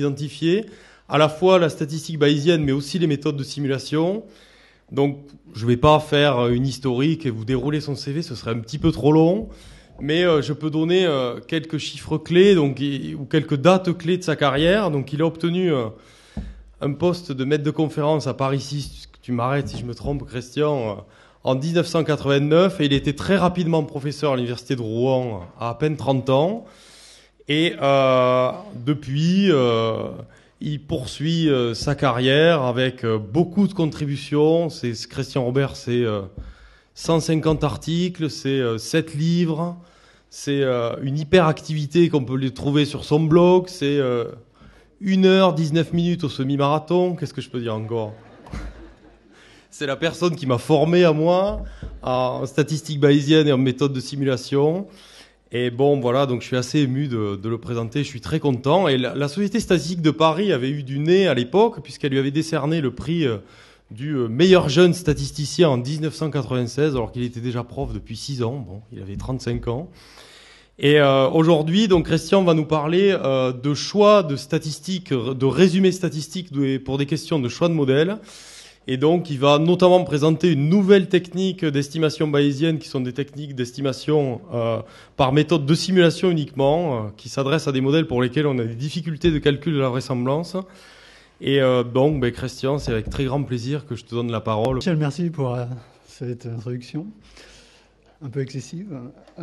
identifier à la fois la statistique bayésienne, mais aussi les méthodes de simulation. Donc, je ne vais pas faire une historique et vous dérouler son CV, ce serait un petit peu trop long. Mais je peux donner quelques chiffres clés ou quelques dates clés de sa carrière. Donc, il a obtenu un poste de maître de conférence à Paris 6, tu m'arrêtes si je me trompe, Christian, en 1989. Et il était très rapidement professeur à l'université de Rouen à peine 30 ans. Et depuis, il poursuit sa carrière avec beaucoup de contributions. Christian Robert, c'est 150 articles, c'est 7 livres, c'est une hyperactivité qu'on peut lui trouver sur son blog, c'est 1 heure 19 minutes au semi-marathon. Qu'est-ce que je peux dire encore? C'est la personne qui m'a formé à moi en statistique bayésienne et en méthode de simulation. Et bon, voilà, donc je suis assez ému de le présenter, je suis très content. Et la Société statistique de Paris avait eu du nez à l'époque, puisqu'elle lui avait décerné le prix du meilleur jeune statisticien en 1996, alors qu'il était déjà prof depuis 6 ans. Bon, il avait 35 ans. Et aujourd'hui, donc Christian va nous parler de choix de statistiques, de résumés statistiques pour des questions de choix de modèles. Et donc, il va notamment présenter une nouvelle technique d'estimation bayésienne, qui sont des techniques d'estimation par méthode de simulation uniquement, qui s'adressent à des modèles pour lesquels on a des difficultés de calcul de la vraisemblance. Et donc, Christian, c'est avec très grand plaisir que je te donne la parole. Michel, merci pour cette introduction un peu excessive.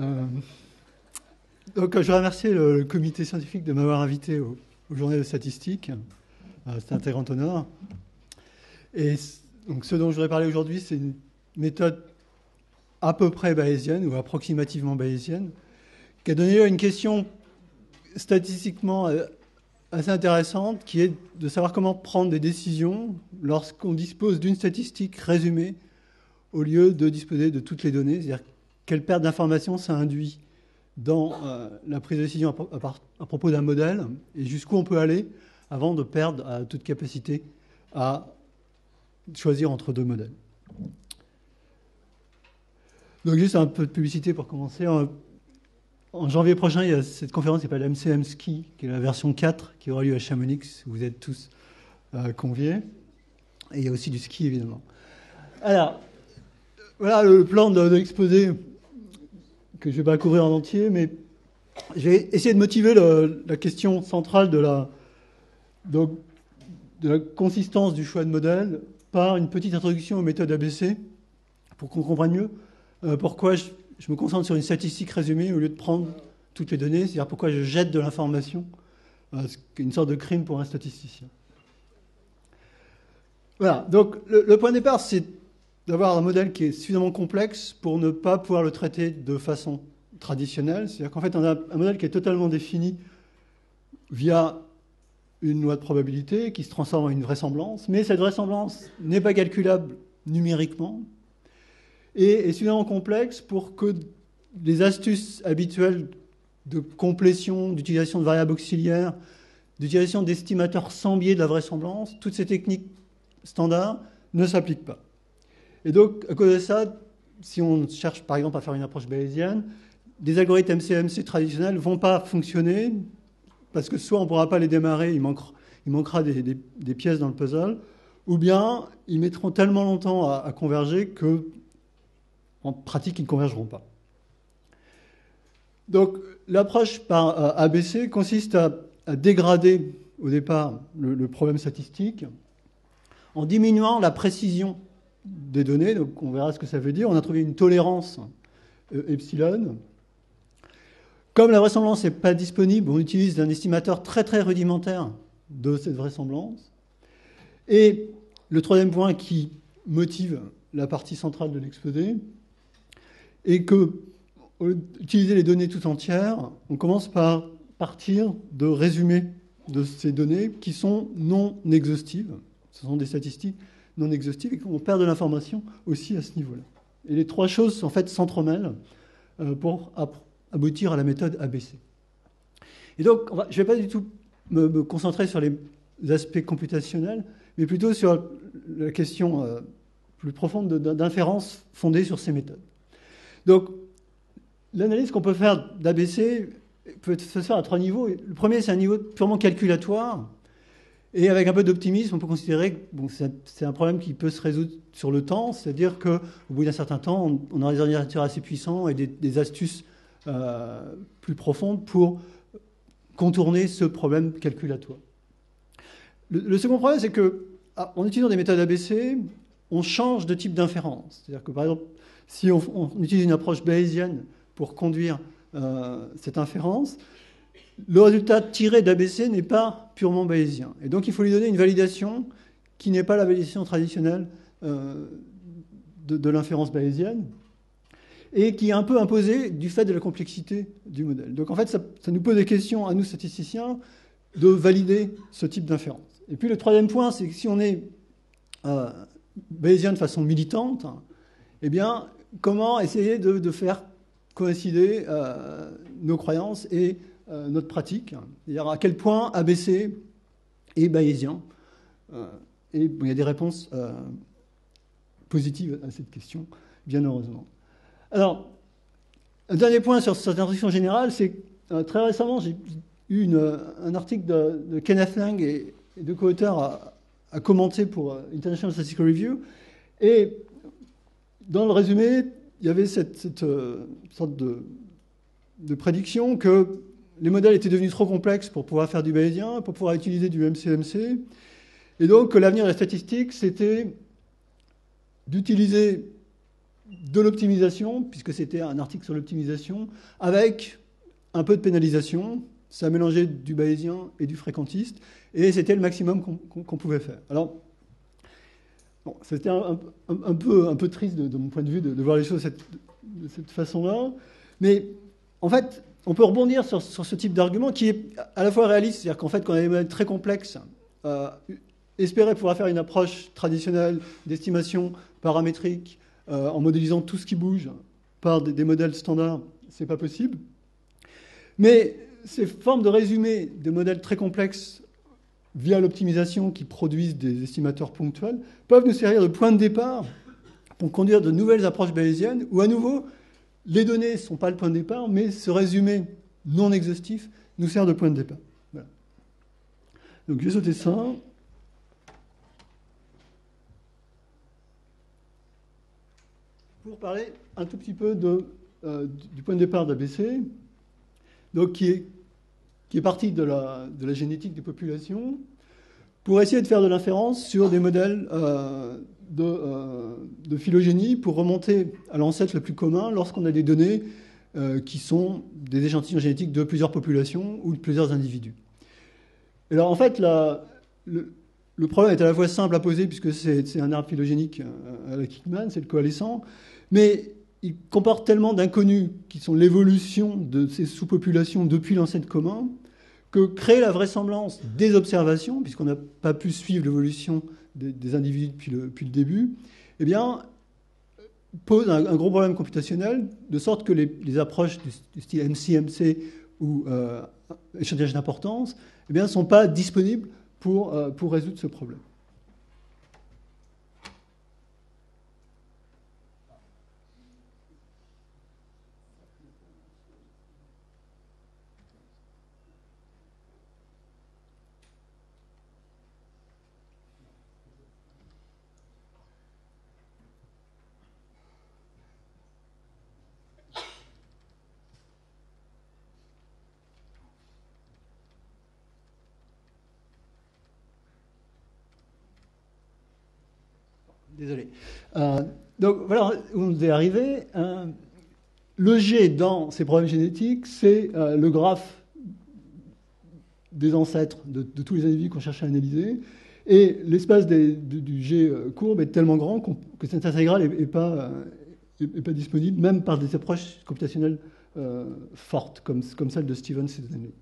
Donc, je remercie le comité scientifique de m'avoir invité aux journées de statistique. C'est un très grand honneur. Et donc, ce dont je voudrais parler aujourd'hui, c'est une méthode à peu près bayésienne ou approximativement bayésienne, qui a donné lieu à une question statistiquement assez intéressante, qui est de savoir comment prendre des décisions lorsqu'on dispose d'une statistique résumée au lieu de disposer de toutes les données, c'est-à-dire quelle perte d'informations ça induit dans la prise de décision à propos d'un modèle et jusqu'où on peut aller avant de perdre toute capacité à choisir entre deux modèles. Donc juste un peu de publicité pour commencer. En janvier prochain, il y a cette conférence qui s'appelle MCM Ski, qui est la version 4, qui aura lieu à Chamonix. Vous êtes tous conviés. Et il y a aussi du ski, évidemment. Alors, voilà le plan de l'exposé que je ne vais pas couvrir en entier, mais je vais essayer de motiver la question centrale de la consistance du choix de modèle par une petite introduction aux méthodes ABC, pour qu'on comprenne mieux pourquoi je me concentre sur une statistique résumée au lieu de prendre toutes les données, c'est-à-dire pourquoi je jette de l'information, ce qui est une sorte de crime pour un statisticien. Voilà, donc le point de départ, c'est d'avoir un modèle qui est suffisamment complexe pour ne pas pouvoir le traiter de façon traditionnelle, c'est-à-dire qu'en fait, on a un modèle qui est totalement défini via une loi de probabilité qui se transforme en une vraisemblance, mais cette vraisemblance n'est pas calculable numériquement et est suffisamment complexe pour que les astuces habituelles de complétion, d'utilisation de variables auxiliaires, d'utilisation d'estimateurs sans biais de la vraisemblance, toutes ces techniques standards ne s'appliquent pas. Et donc, à cause de ça, si on cherche par exemple à faire une approche bayésienne, des algorithmes MCMC traditionnels ne vont pas fonctionner parce que soit on ne pourra pas les démarrer, il manquera des pièces dans le puzzle, ou bien ils mettront tellement longtemps à converger qu'en pratique, ils ne convergeront pas. Donc, l'approche par ABC consiste à dégrader au départ le problème statistique en diminuant la précision des données. Donc, on verra ce que ça veut dire. On a trouvé une tolérance epsilon. Comme la vraisemblance n'est pas disponible, on utilise un estimateur très très rudimentaire de cette vraisemblance. Et le troisième point qui motive la partie centrale de l'exposé est que, au lieu d'utiliser les données tout entières, on commence par partir de résumés de ces données qui sont non exhaustives. Ce sont des statistiques non exhaustives et qu'on perd de l'information aussi à ce niveau-là. Et les trois choses, en fait, s'entremêlent pour aboutir à la méthode ABC. Et donc, je ne vais pas du tout me concentrer sur les aspects computationnels, mais plutôt sur la question plus profonde d'inférence fondée sur ces méthodes. Donc, l'analyse qu'on peut faire d'ABC peut se faire à trois niveaux. Le premier, c'est un niveau purement calculatoire. Et avec un peu d'optimisme, on peut considérer que bon, c'est un problème qui peut se résoudre sur le temps, c'est-à-dire qu'au bout d'un certain temps, on aura des ordinateurs assez puissants et des astuces plus profondes pour contourner ce problème calculatoire. Le second problème, c'est qu'en utilisant des méthodes ABC, on change de type d'inférence. C'est-à-dire que, par exemple, si on utilise une approche bayésienne pour conduire cette inférence, le résultat tiré d'ABC n'est pas purement bayésien. Et donc, il faut lui donner une validation qui n'est pas la validation traditionnelle de l'inférence bayésienne et qui est un peu imposée du fait de la complexité du modèle. Donc, en fait, ça nous pose des questions à nous, statisticiens, de valider ce type d'inférence. Et puis, le troisième point, c'est que si on est bayésien de façon militante, eh bien, comment essayer de faire coïncider nos croyances et notre pratique, c'est-à-dire à quel point ABC est bayésien. Et bon, il y a des réponses positives à cette question, bien heureusement. Alors, un dernier point sur cette introduction générale, c'est que très récemment, j'ai eu un article de Kenneth Lang et deux co-auteurs à commenter pour International Statistical Review. Et dans le résumé, il y avait cette sorte de prédiction que les modèles étaient devenus trop complexes pour pouvoir faire du bayésien, pour pouvoir utiliser du MCMC. Et donc, que l'avenir de la statistique, c'était d'utiliser de l'optimisation, puisque c'était un article sur l'optimisation, avec un peu de pénalisation. Ça mélangeait du bayésien et du fréquentiste. Et c'était le maximum qu'on pouvait faire. Alors, bon, c'était un peu triste de mon point de vue de voir les choses de cette façon-là. Mais en fait, on peut rebondir sur ce type d'argument qui est à la fois réaliste, c'est-à-dire qu'en fait, quand on a des modèles très complexes, espérer pouvoir faire une approche traditionnelle d'estimation paramétrique en modélisant tout ce qui bouge par des modèles standards, c'est pas possible. Mais ces formes de résumé de modèles très complexes via l'optimisation qui produisent des estimateurs ponctuels peuvent nous servir de point de départ pour conduire de nouvelles approches bayésiennes où, à nouveau, les données ne sont pas le point de départ, mais ce résumé non exhaustif nous sert de point de départ. Voilà. Donc, je vais sauter ça. Pour parler un tout petit peu du point de départ d'ABC, donc qui est parti de la génétique des populations, pour essayer de faire de l'inférence sur des modèles de phylogénie pour remonter à l'ancêtre le plus commun lorsqu'on a des données qui sont des échantillons génétiques de plusieurs populations ou de plusieurs individus. Et alors en fait, le problème est à la fois simple à poser puisque c'est un arbre phylogénique à la Kickman, c'est le coalescent, mais il comporte tellement d'inconnus qui sont l'évolution de ces sous-populations depuis l'ancêtre commun que créer la vraisemblance des observations, puisqu'on n'a pas pu suivre l'évolution des individus depuis le début, eh bien, pose un gros problème computationnel, de sorte que les approches du style MCMC ou échantillonnage d'importance ne sont pas disponibles pour résoudre ce problème. Désolé. Donc voilà où on est arrivé. Le G dans ces problèmes génétiques, c'est le graphe des ancêtres de tous les individus qu'on cherche à analyser. Et l'espace du G courbe est tellement grand que cette intégrale n'est pas disponible, même par des approches computationnelles fortes, comme celle de Stevens et de Donnelly.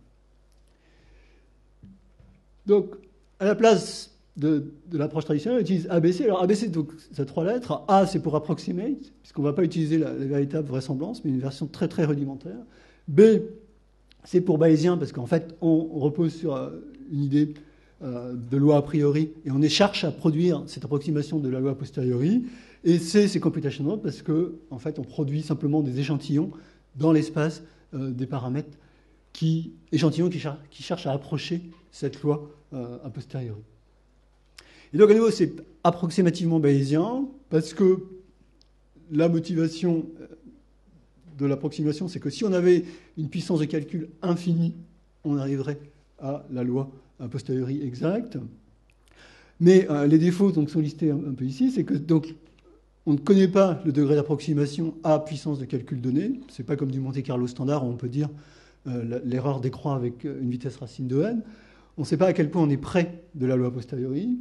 Donc, à la place de l'approche traditionnelle, on utilise ABC. Alors ABC, donc, c'est 3 lettres. A, c'est pour approximate, puisqu'on ne va pas utiliser la véritable vraisemblance, mais une version très très rudimentaire. B, c'est pour bayésien, parce qu'en fait, on repose sur une idée de loi a priori, et on cherche à produire cette approximation de la loi a posteriori. Et C, c'est computational, parce qu'en fait, on produit simplement des échantillons dans l'espace des paramètres échantillons qui cherchent à approcher cette loi a posteriori. Et donc à nouveau, c'est approximativement bayésien, parce que la motivation de l'approximation, c'est que si on avait une puissance de calcul infinie, on arriverait à la loi a posteriori exacte. Mais les défauts donc, sont listés un peu ici, c'est que donc, on ne connaît pas le degré d'approximation à puissance de calcul donnée. Ce n'est pas comme du Monte Carlo standard où on peut dire l'erreur décroît avec une vitesse racine de n. On ne sait pas à quel point on est près de la loi a posteriori.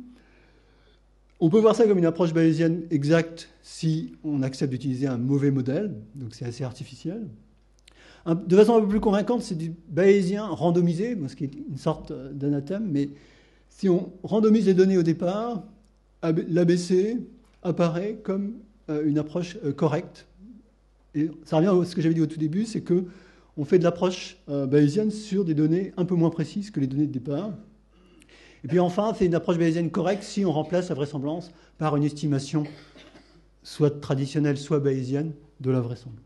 On peut voir ça comme une approche bayésienne exacte si on accepte d'utiliser un mauvais modèle, donc c'est assez artificiel. De façon un peu plus convaincante, c'est du bayésien randomisé, ce qui est une sorte d'anathème, mais si on randomise les données au départ, l'ABC apparaît comme une approche correcte. Et ça revient à ce que j'avais dit au tout début, c'est qu'on fait de l'approche bayésienne sur des données un peu moins précises que les données de départ. Et puis enfin, c'est une approche bayésienne correcte si on remplace la vraisemblance par une estimation soit traditionnelle, soit bayésienne de la vraisemblance.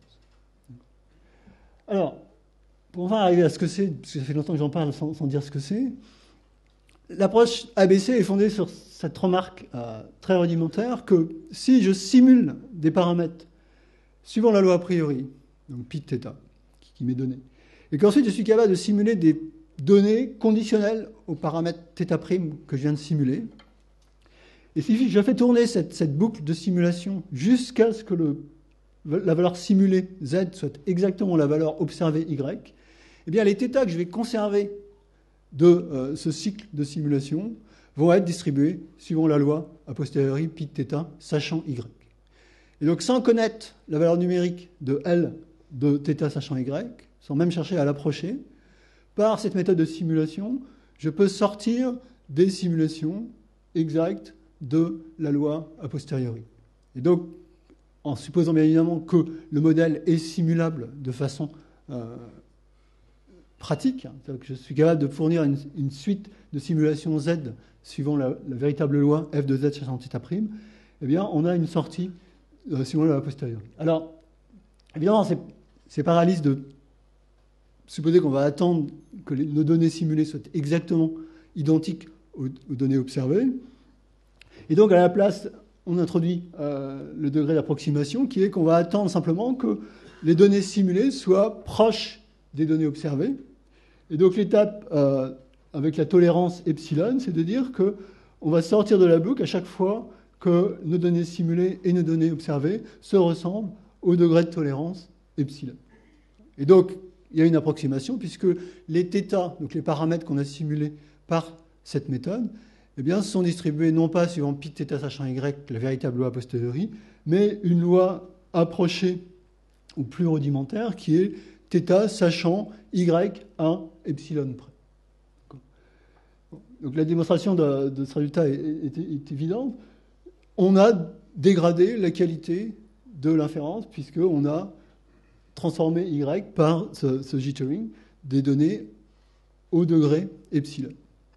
Alors, pour enfin arriver à ce que c'est, parce que ça fait longtemps que j'en parle sans dire ce que c'est, l'approche ABC est fondée sur cette remarque très rudimentaire que si je simule des paramètres suivant la loi a priori, donc pi de θ, qui m'est donné, et qu'ensuite je suis capable de simuler des données conditionnelles aux paramètres θ' que je viens de simuler, et si je fais tourner cette boucle de simulation jusqu'à ce que la valeur simulée z soit exactement la valeur observée y, eh bien les θ que je vais conserver de ce cycle de simulation vont être distribués suivant la loi a posteriori pi de θ sachant y. Et donc sans connaître la valeur numérique de L de θ sachant y, sans même chercher à l'approcher, par cette méthode de simulation, je peux sortir des simulations exactes de la loi a posteriori. Et donc, en supposant bien évidemment que le modèle est simulable de façon pratique, c'est-à-dire que je suis capable de fournir une suite de simulations Z suivant la véritable loi f de Z sachant θ', eh bien, on a une sortie suivant la loi a posteriori. Alors, évidemment, c'est pas réaliste de supposer qu'on va attendre que nos données simulées soient exactement identiques aux données observées. Et donc, à la place, on introduit le degré d'approximation qui est qu'on va attendre simplement que les données simulées soient proches des données observées. Et donc, l'étape avec la tolérance epsilon, c'est de dire qu'on va sortir de la boucle à chaque fois que nos données simulées et nos données observées se ressemblent au degré de tolérance epsilon. Et donc, il y a une approximation puisque les θ, donc les paramètres qu'on a simulés par cette méthode, eh bien, sont distribués non pas suivant pi de θ sachant y, la véritable loi a posteriori, mais une loi approchée ou plus rudimentaire qui est θ sachant y à epsilon près. Donc la démonstration de ce résultat est évidente. On a dégradé la qualité de l'inférence puisqu'on a transformé y par ce jittering des données au degré epsilon.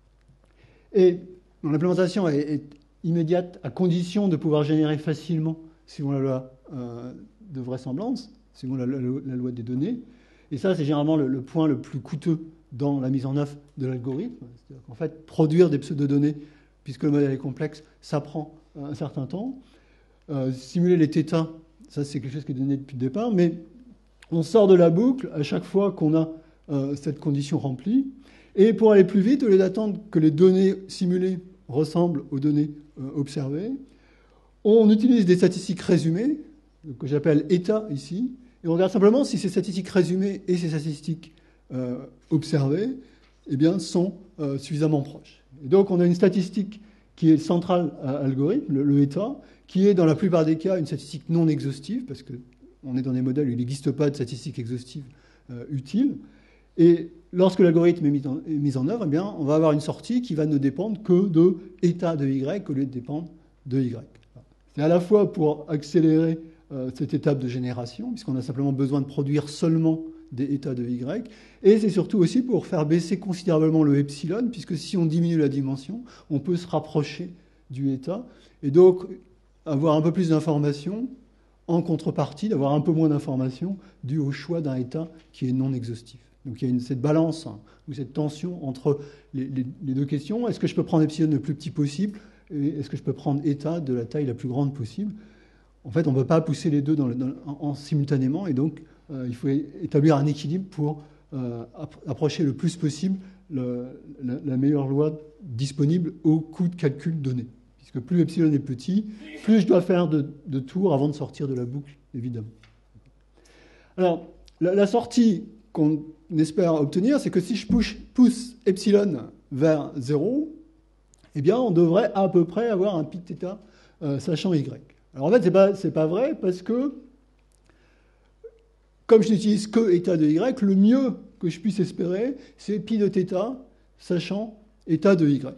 Et l'implémentation est immédiate à condition de pouvoir générer facilement, suivant la loi de vraisemblance, suivant la loi des données. Et ça, c'est généralement le point le plus coûteux dans la mise en œuvre de l'algorithme. C'est-à-dire qu'en fait, produire des pseudo-données, puisque le modèle est complexe, ça prend un certain temps. Simuler les θ, ça c'est quelque chose qui est donné depuis le départ, mais on sort de la boucle à chaque fois qu'on a cette condition remplie. Et pour aller plus vite, au lieu d'attendre que les données simulées ressemblent aux données observées, on utilise des statistiques résumées, que j'appelle état ici, et on regarde simplement si ces statistiques résumées et ces statistiques observées eh bien, sont suffisamment proches. Et donc on a une statistique qui est centrale à l'algorithme, le état, qui est dans la plupart des cas une statistique non exhaustive, parce qu'on est dans des modèles où il n'existe pas de statistiques exhaustives utiles. Et lorsque l'algorithme est mis en œuvre, eh bien, on va avoir une sortie qui va ne dépendre que de état de y au lieu de dépendre de y. C'est à la fois pour accélérer cette étape de génération, puisqu'on a simplement besoin de produire seulement des états de y, et c'est surtout aussi pour faire baisser considérablement le epsilon, puisque si on diminue la dimension, on peut se rapprocher du état, et donc avoir un peu plus d'informations en contrepartie d'avoir un peu moins d'informations dues au choix d'un état qui est non exhaustif. Donc il y a cette balance ou cette tension entre les deux questions. Est-ce que je peux prendre epsilon le plus petit possible et est-ce que je peux prendre eta de la taille la plus grande possible? En fait, on ne peut pas pousser les deux simultanément et donc il faut établir un équilibre pour approcher le plus possible la meilleure loi disponible au coût de calcul donné. Puisque plus epsilon est petit, plus je dois faire de tours avant de sortir de la boucle, évidemment. Alors, la sortie qu'on espère obtenir, c'est que si je pousse epsilon vers 0, eh bien, on devrait à peu près avoir un pi θ sachant y. Alors en fait, c'est pas vrai parce que, comme je n'utilise que état de y, le mieux que je puisse espérer, c'est pi de θ sachant état de y.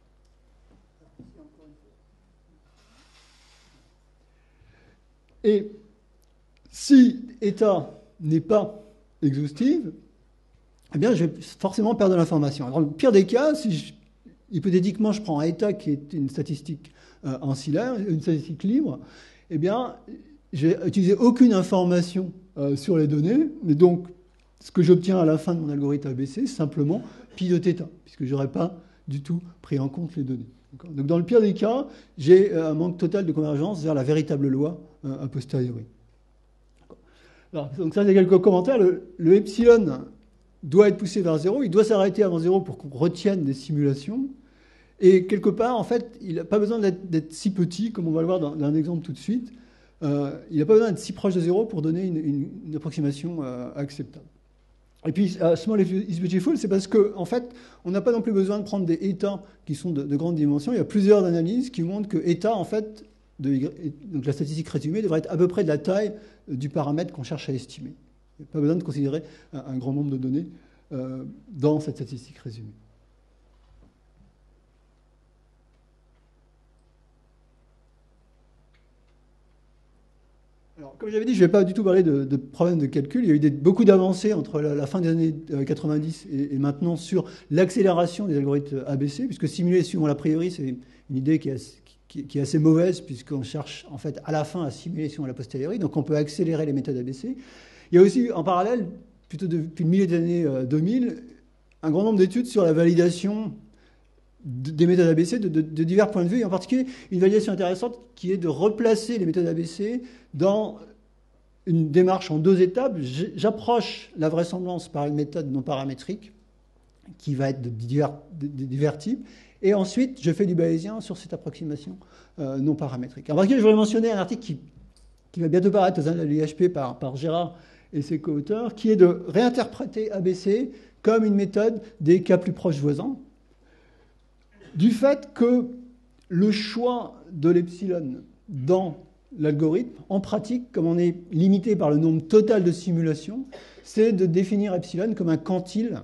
Et si état n'est pas exhaustive, eh bien, je vais forcément perdre de l'information. Dans le pire des cas, si hypothétiquement je prends un état qui est une statistique ancillaire, une statistique libre, eh bien, je vais utiliser aucune information sur les données, mais donc ce que j'obtiens à la fin de mon algorithme ABC, c'est simplement pi de θ, puisque je n'aurais pas du tout pris en compte les données. Donc dans le pire des cas, j'ai un manque total de convergence vers la véritable loi a posteriori. Alors, donc ça, c'est quelques commentaires. Le epsilon doit être poussé vers 0, il doit s'arrêter avant 0 pour qu'on retienne des simulations. Et quelque part, en fait, il n'a pas besoin d'être si petit, comme on va le voir dans un exemple tout de suite. Il n'a pas besoin d'être si proche de 0 pour donner une approximation acceptable. Et puis, small is beautiful, c'est parce qu'en en fait, on n'a pas non plus besoin de prendre des états qui sont de grande dimension. Il y a plusieurs analyses qui montrent que état, en fait, donc la statistique résumée devrait être à peu près de la taille du paramètre qu'on cherche à estimer. Il n'y a pas besoin de considérer un grand nombre de données dans cette statistique résumée. Alors, comme j'avais dit, je ne vais pas du tout parler de problèmes de calcul. Il y a eu beaucoup d'avancées entre la fin des années 90 et maintenant sur l'accélération des algorithmes ABC, puisque simuler suivant l'a priori, c'est une idée qui est assez mauvaise, puisqu'on cherche en fait à la fin à simuler suivant la posteriori, donc on peut accélérer les méthodes ABC. Il y a aussi en parallèle, plutôt depuis le milieu des années 2000, un grand nombre d'études sur la validation des méthodes ABC de divers points de vue, et en particulier une validation intéressante qui est de replacer les méthodes ABC dans une démarche en deux étapes. J'approche la vraisemblance par une méthode non paramétrique qui va être de divers types, et ensuite je fais du bayésien sur cette approximation non paramétrique. En particulier, je voudrais mentionner un article qui va bientôt paraître aux Annales de l'IHP par Gérard et ses co-auteurs, qui est de réinterpréter ABC comme une méthode des cas plus proches voisins, du fait que le choix de l'epsilon dans l'algorithme, en pratique, comme on est limité par le nombre total de simulations, c'est de définir epsilon comme un quantile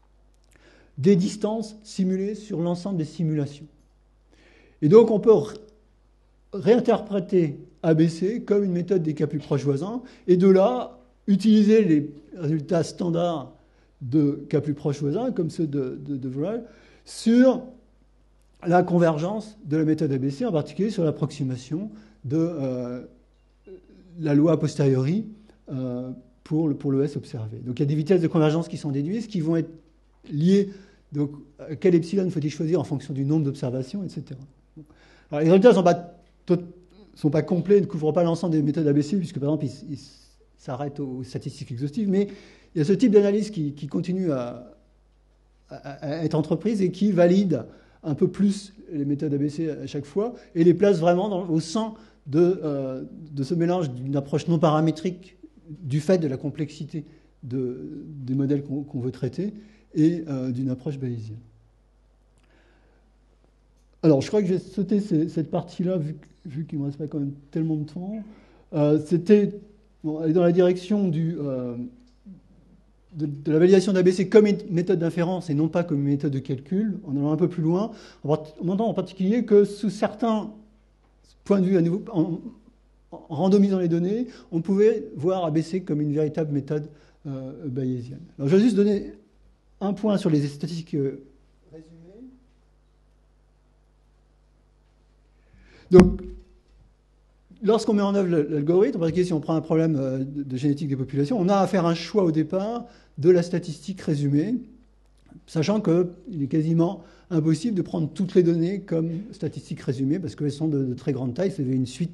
des distances simulées sur l'ensemble des simulations. Et donc on peut réinterpréter ABC comme une méthode des cas plus proches voisins, et de là, utiliser les résultats standards de cas plus proches voisins, comme ceux de Vrel, sur la convergence de la méthode ABC, en particulier sur l'approximation de la loi a posteriori pour le S observé. Donc il y a des vitesses de convergence qui sont déduites, qui vont être liées donc, à quel epsilon faut-il choisir en fonction du nombre d'observations, etc. Alors, les résultats ne sont pas complets, ne couvrent pas l'ensemble des méthodes ABC, puisque par exemple ils s'arrêtent aux statistiques exhaustives, mais il y a ce type d'analyse qui continue à être entreprise et qui valide un peu plus les méthodes ABC à chaque fois, et les place vraiment au sein de ce mélange d'une approche non paramétrique du fait de la complexité des modèles qu'on veut traiter et d'une approche bayésienne. Alors, je crois que je vais sauter cette partie-là, vu qu'il ne me reste pas quand même tellement de temps. C'était aller dans la direction de la validation d'ABC comme une méthode d'inférence et non pas comme une méthode de calcul, en allant un peu plus loin, en montrant en particulier que sous certains points de vue, à nouveau, en randomisant les données, on pouvait voir ABC comme une véritable méthode bayésienne. Alors, je vais juste donner un point sur les statistiques résumées. Donc, lorsqu'on met en œuvre l'algorithme, en particulier si on prend un problème de génétique des populations, on a à faire un choix au départ de la statistique résumée, sachant qu'il est quasiment impossible de prendre toutes les données comme statistiques résumées, parce qu'elles sont de très grande taille. Si vous avez une suite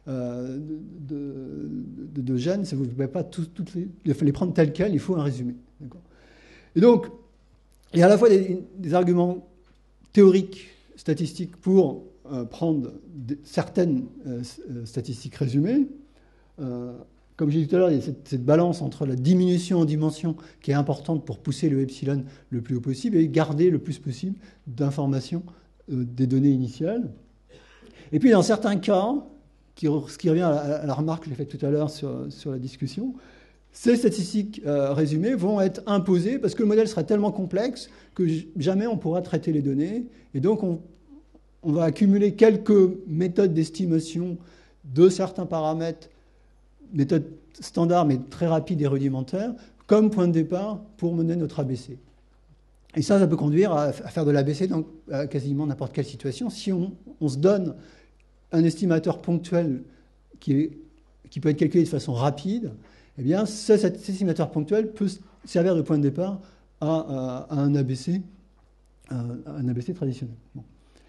de gènes, vous ne pouvez pas les prendre telles quelles, il faut un résumé. Et donc, il y a à la fois des arguments théoriques, statistiques, pour prendre certaines statistiques résumées. Comme j'ai dit tout à l'heure, il y a cette balance entre la diminution en dimension qui est importante pour pousser le epsilon le plus haut possible et garder le plus possible d'informations des données initiales. Et puis, dans certains cas, ce qui revient à la remarque que j'ai faite tout à l'heure sur la discussion, ces statistiques résumées vont être imposées parce que le modèle sera tellement complexe que jamais on pourra traiter les données. Et donc, on va accumuler quelques méthodes d'estimation de certains paramètres, méthodes standards mais très rapides et rudimentaires, comme point de départ pour mener notre ABC. Et ça peut conduire à faire de l'ABC dans quasiment n'importe quelle situation. Si on se donne un estimateur ponctuel qui peut être calculé de façon rapide, eh bien, cet estimateur ponctuel peut servir de point de départ à un ABC traditionnel. Bon.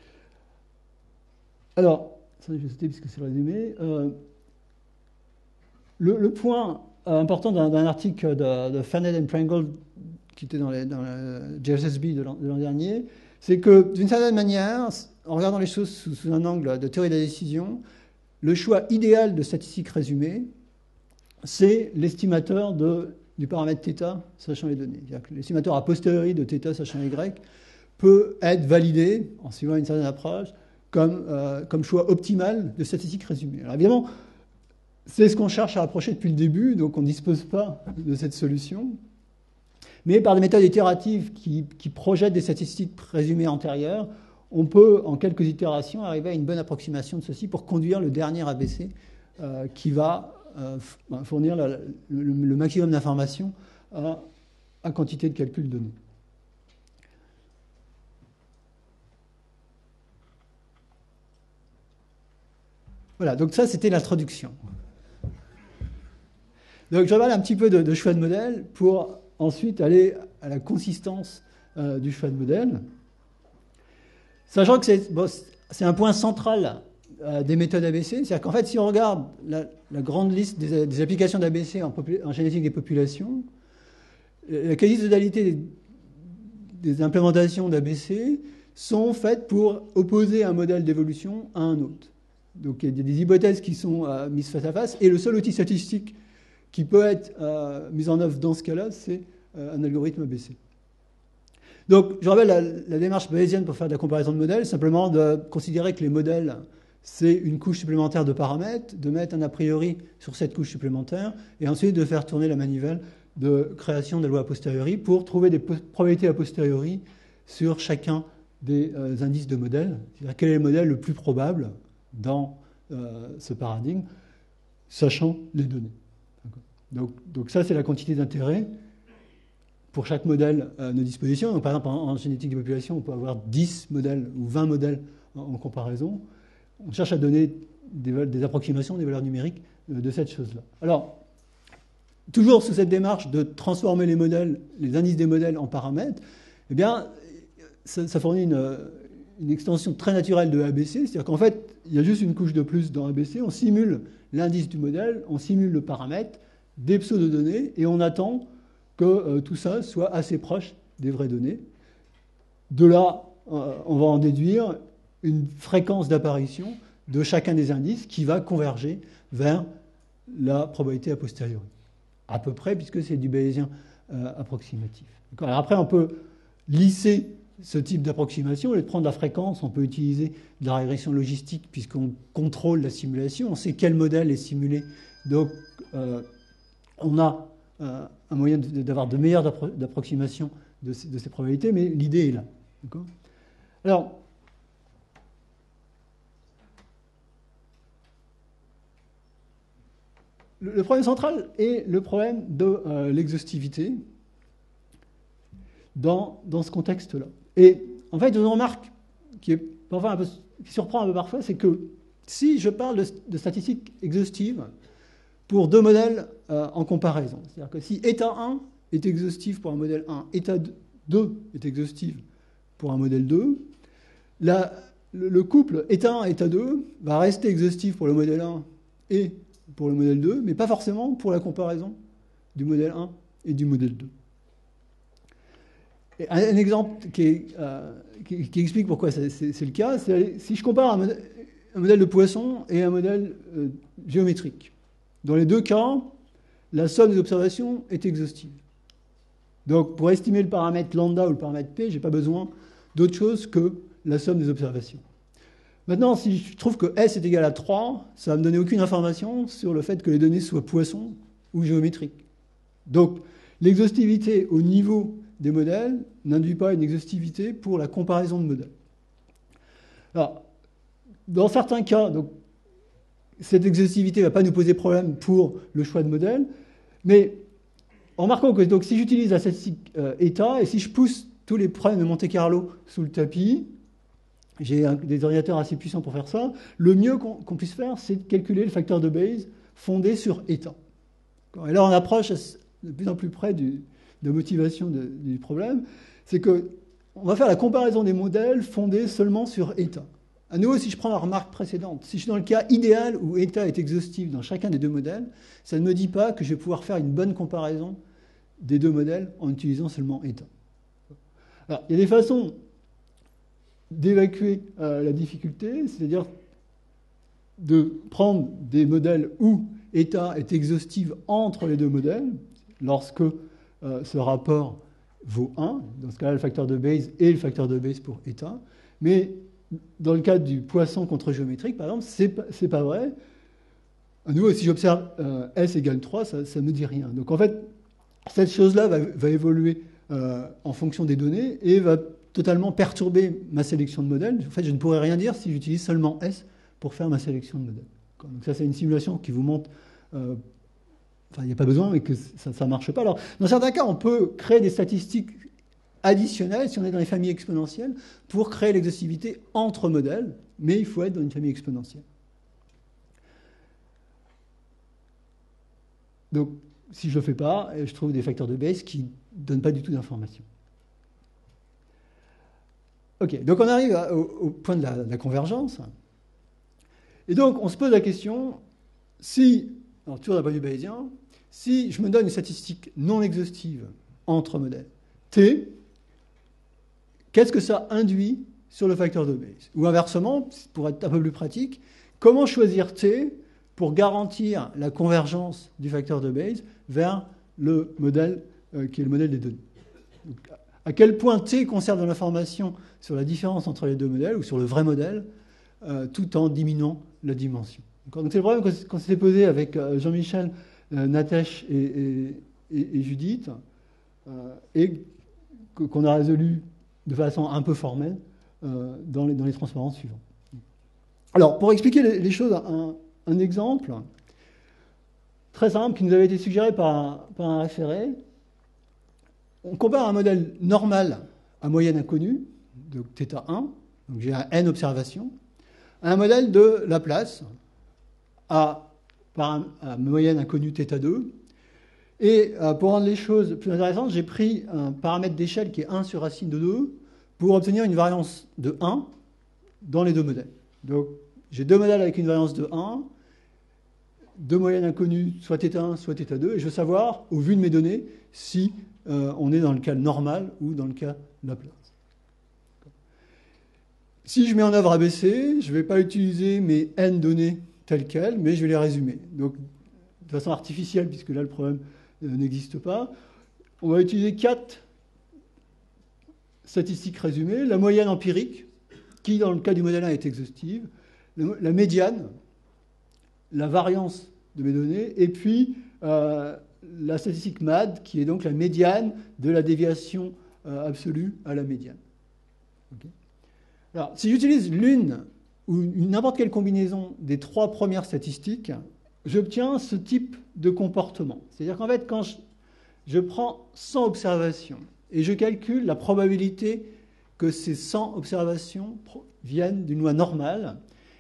Alors, ça, je vais sauter puisque c'est résumé. Le point important d'un article de Fanet and Pringle qui était dans le JSSB de l'an dernier, c'est que d'une certaine manière, en regardant les choses sous un angle de théorie de la décision, le choix idéal de statistiques résumées, c'est l'estimateur du paramètre θ sachant les données. L'estimateur a posteriori de θ sachant y peut être validé, en suivant une certaine approche, comme choix optimal de statistiques résumées. Alors évidemment, c'est ce qu'on cherche à approcher depuis le début, donc on ne dispose pas de cette solution. Mais par des méthodes itératives qui projettent des statistiques résumées antérieures, on peut, en quelques itérations, arriver à une bonne approximation de ceci pour conduire le dernier ABC qui va fournir le maximum d'informations à quantité de calcul donnée. Voilà, donc ça, c'était l'introduction. Donc, je vais parler un petit peu de choix de modèle pour ensuite aller à la consistance du choix de modèle. Sachant que c'est un point central des méthodes ABC, c'est-à-dire qu'en fait, si on regarde la grande liste des applications d'ABC en génétique des populations, la quasi-totalité des implémentations d'ABC sont faites pour opposer un modèle d'évolution à un autre. Donc il y a des hypothèses qui sont mises face à face, et le seul outil statistique qui peut être mis en œuvre dans ce cas-là, c'est un algorithme ABC. Donc je rappelle la démarche bayésienne pour faire de la comparaison de modèles, simplement de considérer que les modèles, c'est une couche supplémentaire de paramètres, de mettre un a priori sur cette couche supplémentaire, et ensuite de faire tourner la manivelle de création de la loi a posteriori pour trouver des probabilités a posteriori sur chacun des indices de modèle. C'est-à-dire quel est le modèle le plus probable dans ce paradigme, sachant les données. Donc ça, c'est la quantité d'intérêt pour chaque modèle à nos dispositions. Donc, par exemple, en génétique des populations, on peut avoir 10 modèles ou 20 modèles en comparaison. On cherche à donner des approximations, des valeurs numériques de cette chose-là. Alors, toujours sous cette démarche de transformer les modèles, les indices des modèles en paramètres, eh bien, ça fournit une extension très naturelle de ABC, c'est-à-dire qu'en fait, il y a juste une couche de plus dans ABC, on simule l'indice du modèle, on simule le paramètre, des pseudo-données, et on attend que tout ça soit assez proche des vraies données. De là, on va en déduire une fréquence d'apparition de chacun des indices qui va converger vers la probabilité a posteriori. À peu près, puisque c'est du bayésien approximatif. Alors après, on peut lisser ce type d'approximation. Au lieu de prendre la fréquence, on peut utiliser de la régression logistique puisqu'on contrôle la simulation. On sait quel modèle est simulé. Donc, on a un moyen d'avoir de meilleures approximations de ces probabilités, mais l'idée est là. Alors, le problème central est le problème de l'exhaustivité dans ce contexte-là. Et en fait, une remarque qui surprend un peu parfois, c'est que si je parle de statistiques exhaustives pour deux modèles en comparaison. C'est-à-dire que si état 1 est exhaustif pour un modèle 1, état 2 est exhaustif pour un modèle 2, le couple état 1, état 2 va rester exhaustif pour le modèle 1 et pour le modèle 2, mais pas forcément pour la comparaison du modèle 1 et du modèle 2. Et un exemple qui explique pourquoi c'est le cas, c'est si je compare un modèle de poisson et un modèle géométrique. Dans les deux cas, la somme des observations est exhaustive. Donc, pour estimer le paramètre lambda ou le paramètre p, je n'ai pas besoin d'autre chose que la somme des observations. Maintenant, si je trouve que S est égal à 3, ça ne va me donner aucune information sur le fait que les données soient poissons ou géométriques. Donc, l'exhaustivité au niveau des modèles n'induit pas une exhaustivité pour la comparaison de modèles. Alors, dans certains cas, donc, cette exhaustivité ne va pas nous poser problème pour le choix de modèle, mais remarquons que donc, si j'utilise la statistique état et si je pousse tous les problèmes de Monte-Carlo sous le tapis, j'ai des ordinateurs assez puissants pour faire ça, le mieux qu'on puisse faire, c'est de calculer le facteur de Bayes fondé sur état. Et là, on approche de plus en plus près de motivation du problème, c'est qu'on va faire la comparaison des modèles fondés seulement sur état. À nouveau, si je prends la remarque précédente, si je suis dans le cas idéal où état est exhaustif dans chacun des deux modèles, ça ne me dit pas que je vais pouvoir faire une bonne comparaison des deux modèles en utilisant seulement état. Alors, il y a des façons d'évacuer la difficulté, c'est-à-dire de prendre des modèles où état est exhaustif entre les deux modèles, lorsque ce rapport vaut 1, dans ce cas-là, le facteur de Bayes et le facteur de Bayes pour état, mais dans le cas du poisson contre géométrique, par exemple, c'est pas vrai. À nouveau, si j'observe S égale 3, ça ne me dit rien. Donc en fait, cette chose-là va évoluer en fonction des données et va totalement perturber ma sélection de modèles. En fait, je ne pourrais rien dire si j'utilise seulement S pour faire ma sélection de modèles. Donc ça, c'est une simulation qui vous montre... Enfin, il n'y a pas besoin, mais que ça ne marche pas. Alors, dans certains cas, on peut créer des statistiques additionnelles, si on est dans les familles exponentielles, pour créer l'exhaustivité entre modèles, mais il faut être dans une famille exponentielle. Donc, si je ne le fais pas, je trouve des facteurs de Bayes qui ne donnent pas du tout d'informations. OK, donc on arrive au point de la convergence. Et donc, on se pose la question, si, alors toujours d'un point de vue bayésien, si je me donne une statistique non exhaustive entre modèles, T, qu'est-ce que ça induit sur le facteur de Bayes? Ou inversement, pour être un peu plus pratique, comment choisir T pour garantir la convergence du facteur de Bayes vers le modèle qui est le modèle des données? Donc, à quel point T conserve de l'information sur la différence entre les deux modèles ou sur le vrai modèle tout en diminuant la dimension. Donc c'est le problème qu'on s'est posé avec Jean-Michel, Natesh et Judith et qu'on a résolu de façon un peu formelle dans les transparences suivantes. Alors, pour expliquer les choses, un exemple très simple qui nous avait été suggéré par un référé. On compare un modèle normal à moyenne inconnue, de θ1, donc j'ai un n observations, à un modèle de Laplace à moyenne inconnue θ2. Et pour rendre les choses plus intéressantes, j'ai pris un paramètre d'échelle qui est 1 sur racine de 2 pour obtenir une variance de 1 dans les deux modèles. Donc j'ai deux modèles avec une variance de 1, deux moyennes inconnues, soit θ1, soit θ2, et je veux savoir, au vu de mes données, si on est dans le cas normal ou dans le cas Laplace. Si je mets en œuvre ABC, je ne vais pas utiliser mes n données telles quelles, mais je vais les résumer. Donc, de façon artificielle, puisque là, le problème n'existe pas, on va utiliser 4 statistiques résumées. La moyenne empirique, qui, dans le cas du modèle 1, est exhaustive. La médiane, la variance de mes données, et puis la statistique MAD, qui est donc la médiane de la déviation absolue à la médiane. Okay. Alors, si j'utilise l'une ou n'importe quelle combinaison des 3 premières statistiques, j'obtiens ce type de comportement. C'est-à-dire qu'en fait, quand je prends 100 observations et je calcule la probabilité que ces 100 observations viennent d'une loi normale,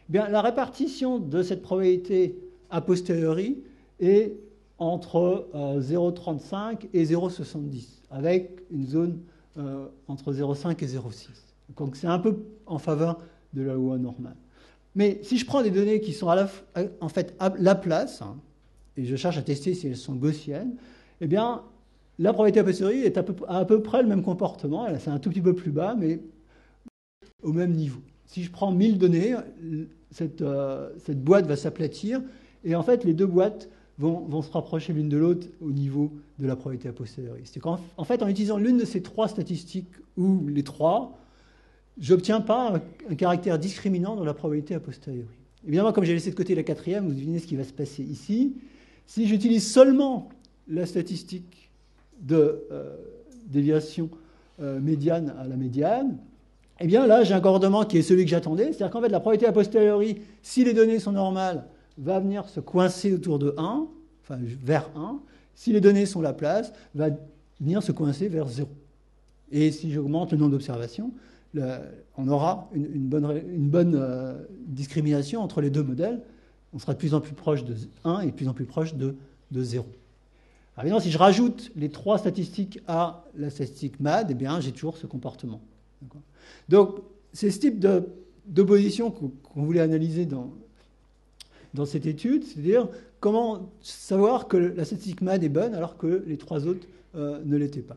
Eh bien, la répartition de cette probabilité a posteriori est entre 0,35 et 0,70, avec une zone entre 0,5 et 0,6. Donc c'est un peu en faveur de la loi normale. Mais si je prends des données qui sont en fait à Laplace, hein, et je cherche à tester si elles sont gaussiennes, eh bien, la probabilité a posteriori est à peu près le même comportement. C'est un tout petit peu plus bas, mais au même niveau. Si je prends 1000 données, cette boîte va s'aplatir, et en fait, les deux boîtes vont se rapprocher l'une de l'autre au niveau de la probabilité a posteriori. C'est qu'en fait, en utilisant l'une de ces trois statistiques, ou les trois, j'obtiens pas un caractère discriminant dans la probabilité a posteriori. Évidemment, comme j'ai laissé de côté la quatrième, vous devinez ce qui va se passer ici. Si j'utilise seulement la statistique de déviation médiane à la médiane, eh bien là, j'ai un coordonnement qui est celui que j'attendais. C'est-à-dire qu'en fait, la probabilité a posteriori, si les données sont normales, va venir se coincer autour de 1, enfin vers 1. Si les données sont Laplace, va venir se coincer vers 0. Et si j'augmente le nombre d'observations, on aura une bonne discrimination entre les deux modèles. On sera de plus en plus proche de 1 et de plus en plus proche de 0. Alors évidemment, si je rajoute les trois statistiques à la statistique MAD, eh bien, j'ai toujours ce comportement. Donc, c'est ce type d'opposition qu'on voulait analyser dans cette étude, c'est-à-dire comment savoir que la statistique MAD est bonne alors que les trois autres ne l'étaient pas.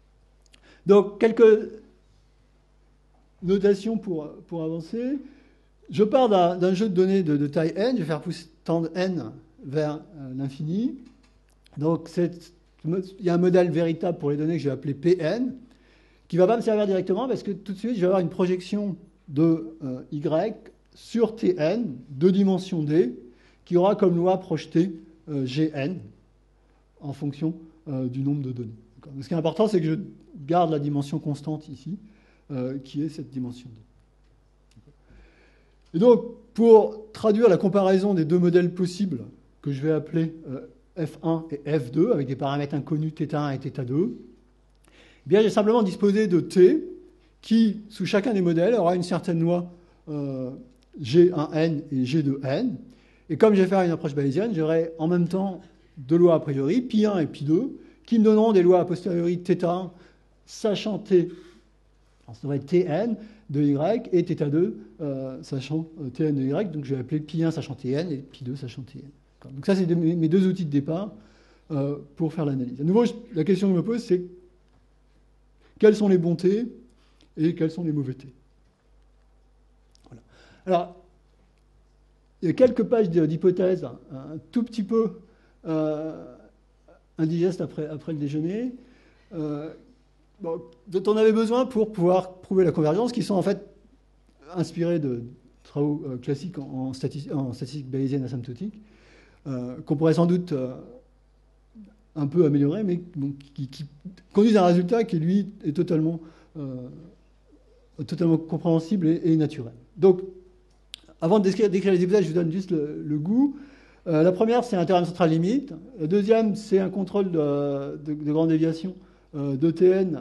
Donc, quelques notations pour avancer. Je pars d'un jeu de données de taille n, je vais faire tendre n vers l'infini. Donc, il y a un modèle véritable pour les données que je vais appeler Pn, qui ne va pas me servir directement parce que tout de suite, je vais avoir une projection de y sur Tn, de dimension d, qui aura comme loi projetée Gn en fonction du nombre de données. Donc, ce qui est important, c'est que je garde la dimension constante ici, qui est cette dimension d. Et donc, pour traduire la comparaison des deux modèles possibles, que je vais appeler F1 et F2, avec des paramètres inconnus θ1 et θ2, eh bien, j'ai simplement disposé de T, qui, sous chacun des modèles, aura une certaine loi G1n et G2n. Et comme je vais faire une approche bayésienne, j'aurai en même temps deux lois a priori, pi1 et pi2, qui me donneront des lois a posteriori θ1, sachant T, alors ça devrait être Tn de y, et θ2, sachant Tn de y. Donc je vais appeler pi1 sachant Tn et pi2 sachant Tn. Donc ça, c'est mes deux outils de départ pour faire l'analyse. À nouveau, la question que je me pose, c'est quels sont les bons T et quels sont les mauvais T. Voilà. Alors, il y a quelques pages d'hypothèses, un tout petit peu indigestes après le déjeuner, dont on avait besoin pour pouvoir prouver la convergence, qui sont en fait inspirées de travaux classiques en statistique bayésienne asymptotique, qu'on pourrait sans doute un peu améliorer, mais bon, qui conduisent à un résultat qui, lui, est totalement compréhensible et naturel. Donc, avant de décrire les hypothèses, je vous donne juste le goût. La première, c'est un théorème central limite. La deuxième, c'est un contrôle de grande déviation de Tn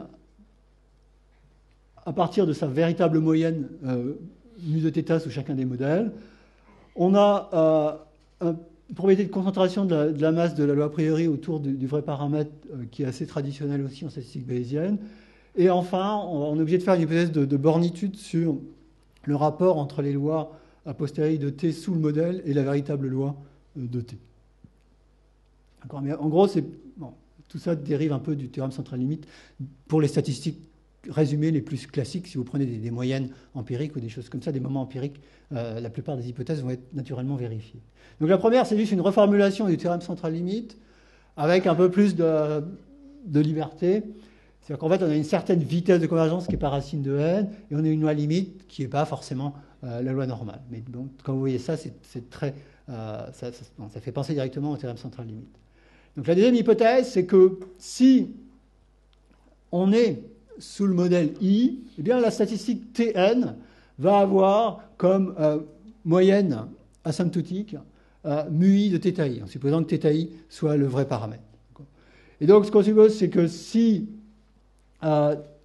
à partir de sa véritable moyenne mu de θ sous chacun des modèles. On a une probabilité de concentration de la masse de la loi a priori autour du vrai paramètre qui est assez traditionnel aussi en statistique bayésienne. Et enfin, on est obligé de faire une hypothèse de bornitude sur le rapport entre les lois a posteriori de T sous le modèle et la véritable loi de T. Mais en gros, tout ça dérive un peu du théorème central limite pour les statistiques résumées les plus classiques. Si vous prenez des moyennes empiriques ou des choses comme ça, des moments empiriques, la plupart des hypothèses vont être naturellement vérifiées. Donc la première, c'est juste une reformulation du théorème central limite avec un peu plus de liberté. C'est-à-dire qu'en fait, on a une certaine vitesse de convergence qui n'est pas racine de n, et on a une loi limite qui n'est pas forcément la loi normale. Mais donc, quand vous voyez ça, c'est très, ça fait penser directement au théorème central limite. Donc la deuxième hypothèse, c'est que si on est sous le modèle I, eh bien la statistique Tn va avoir comme moyenne asymptotique μi de θi, en supposant que θi soit le vrai paramètre. Et donc ce qu'on suppose, c'est que si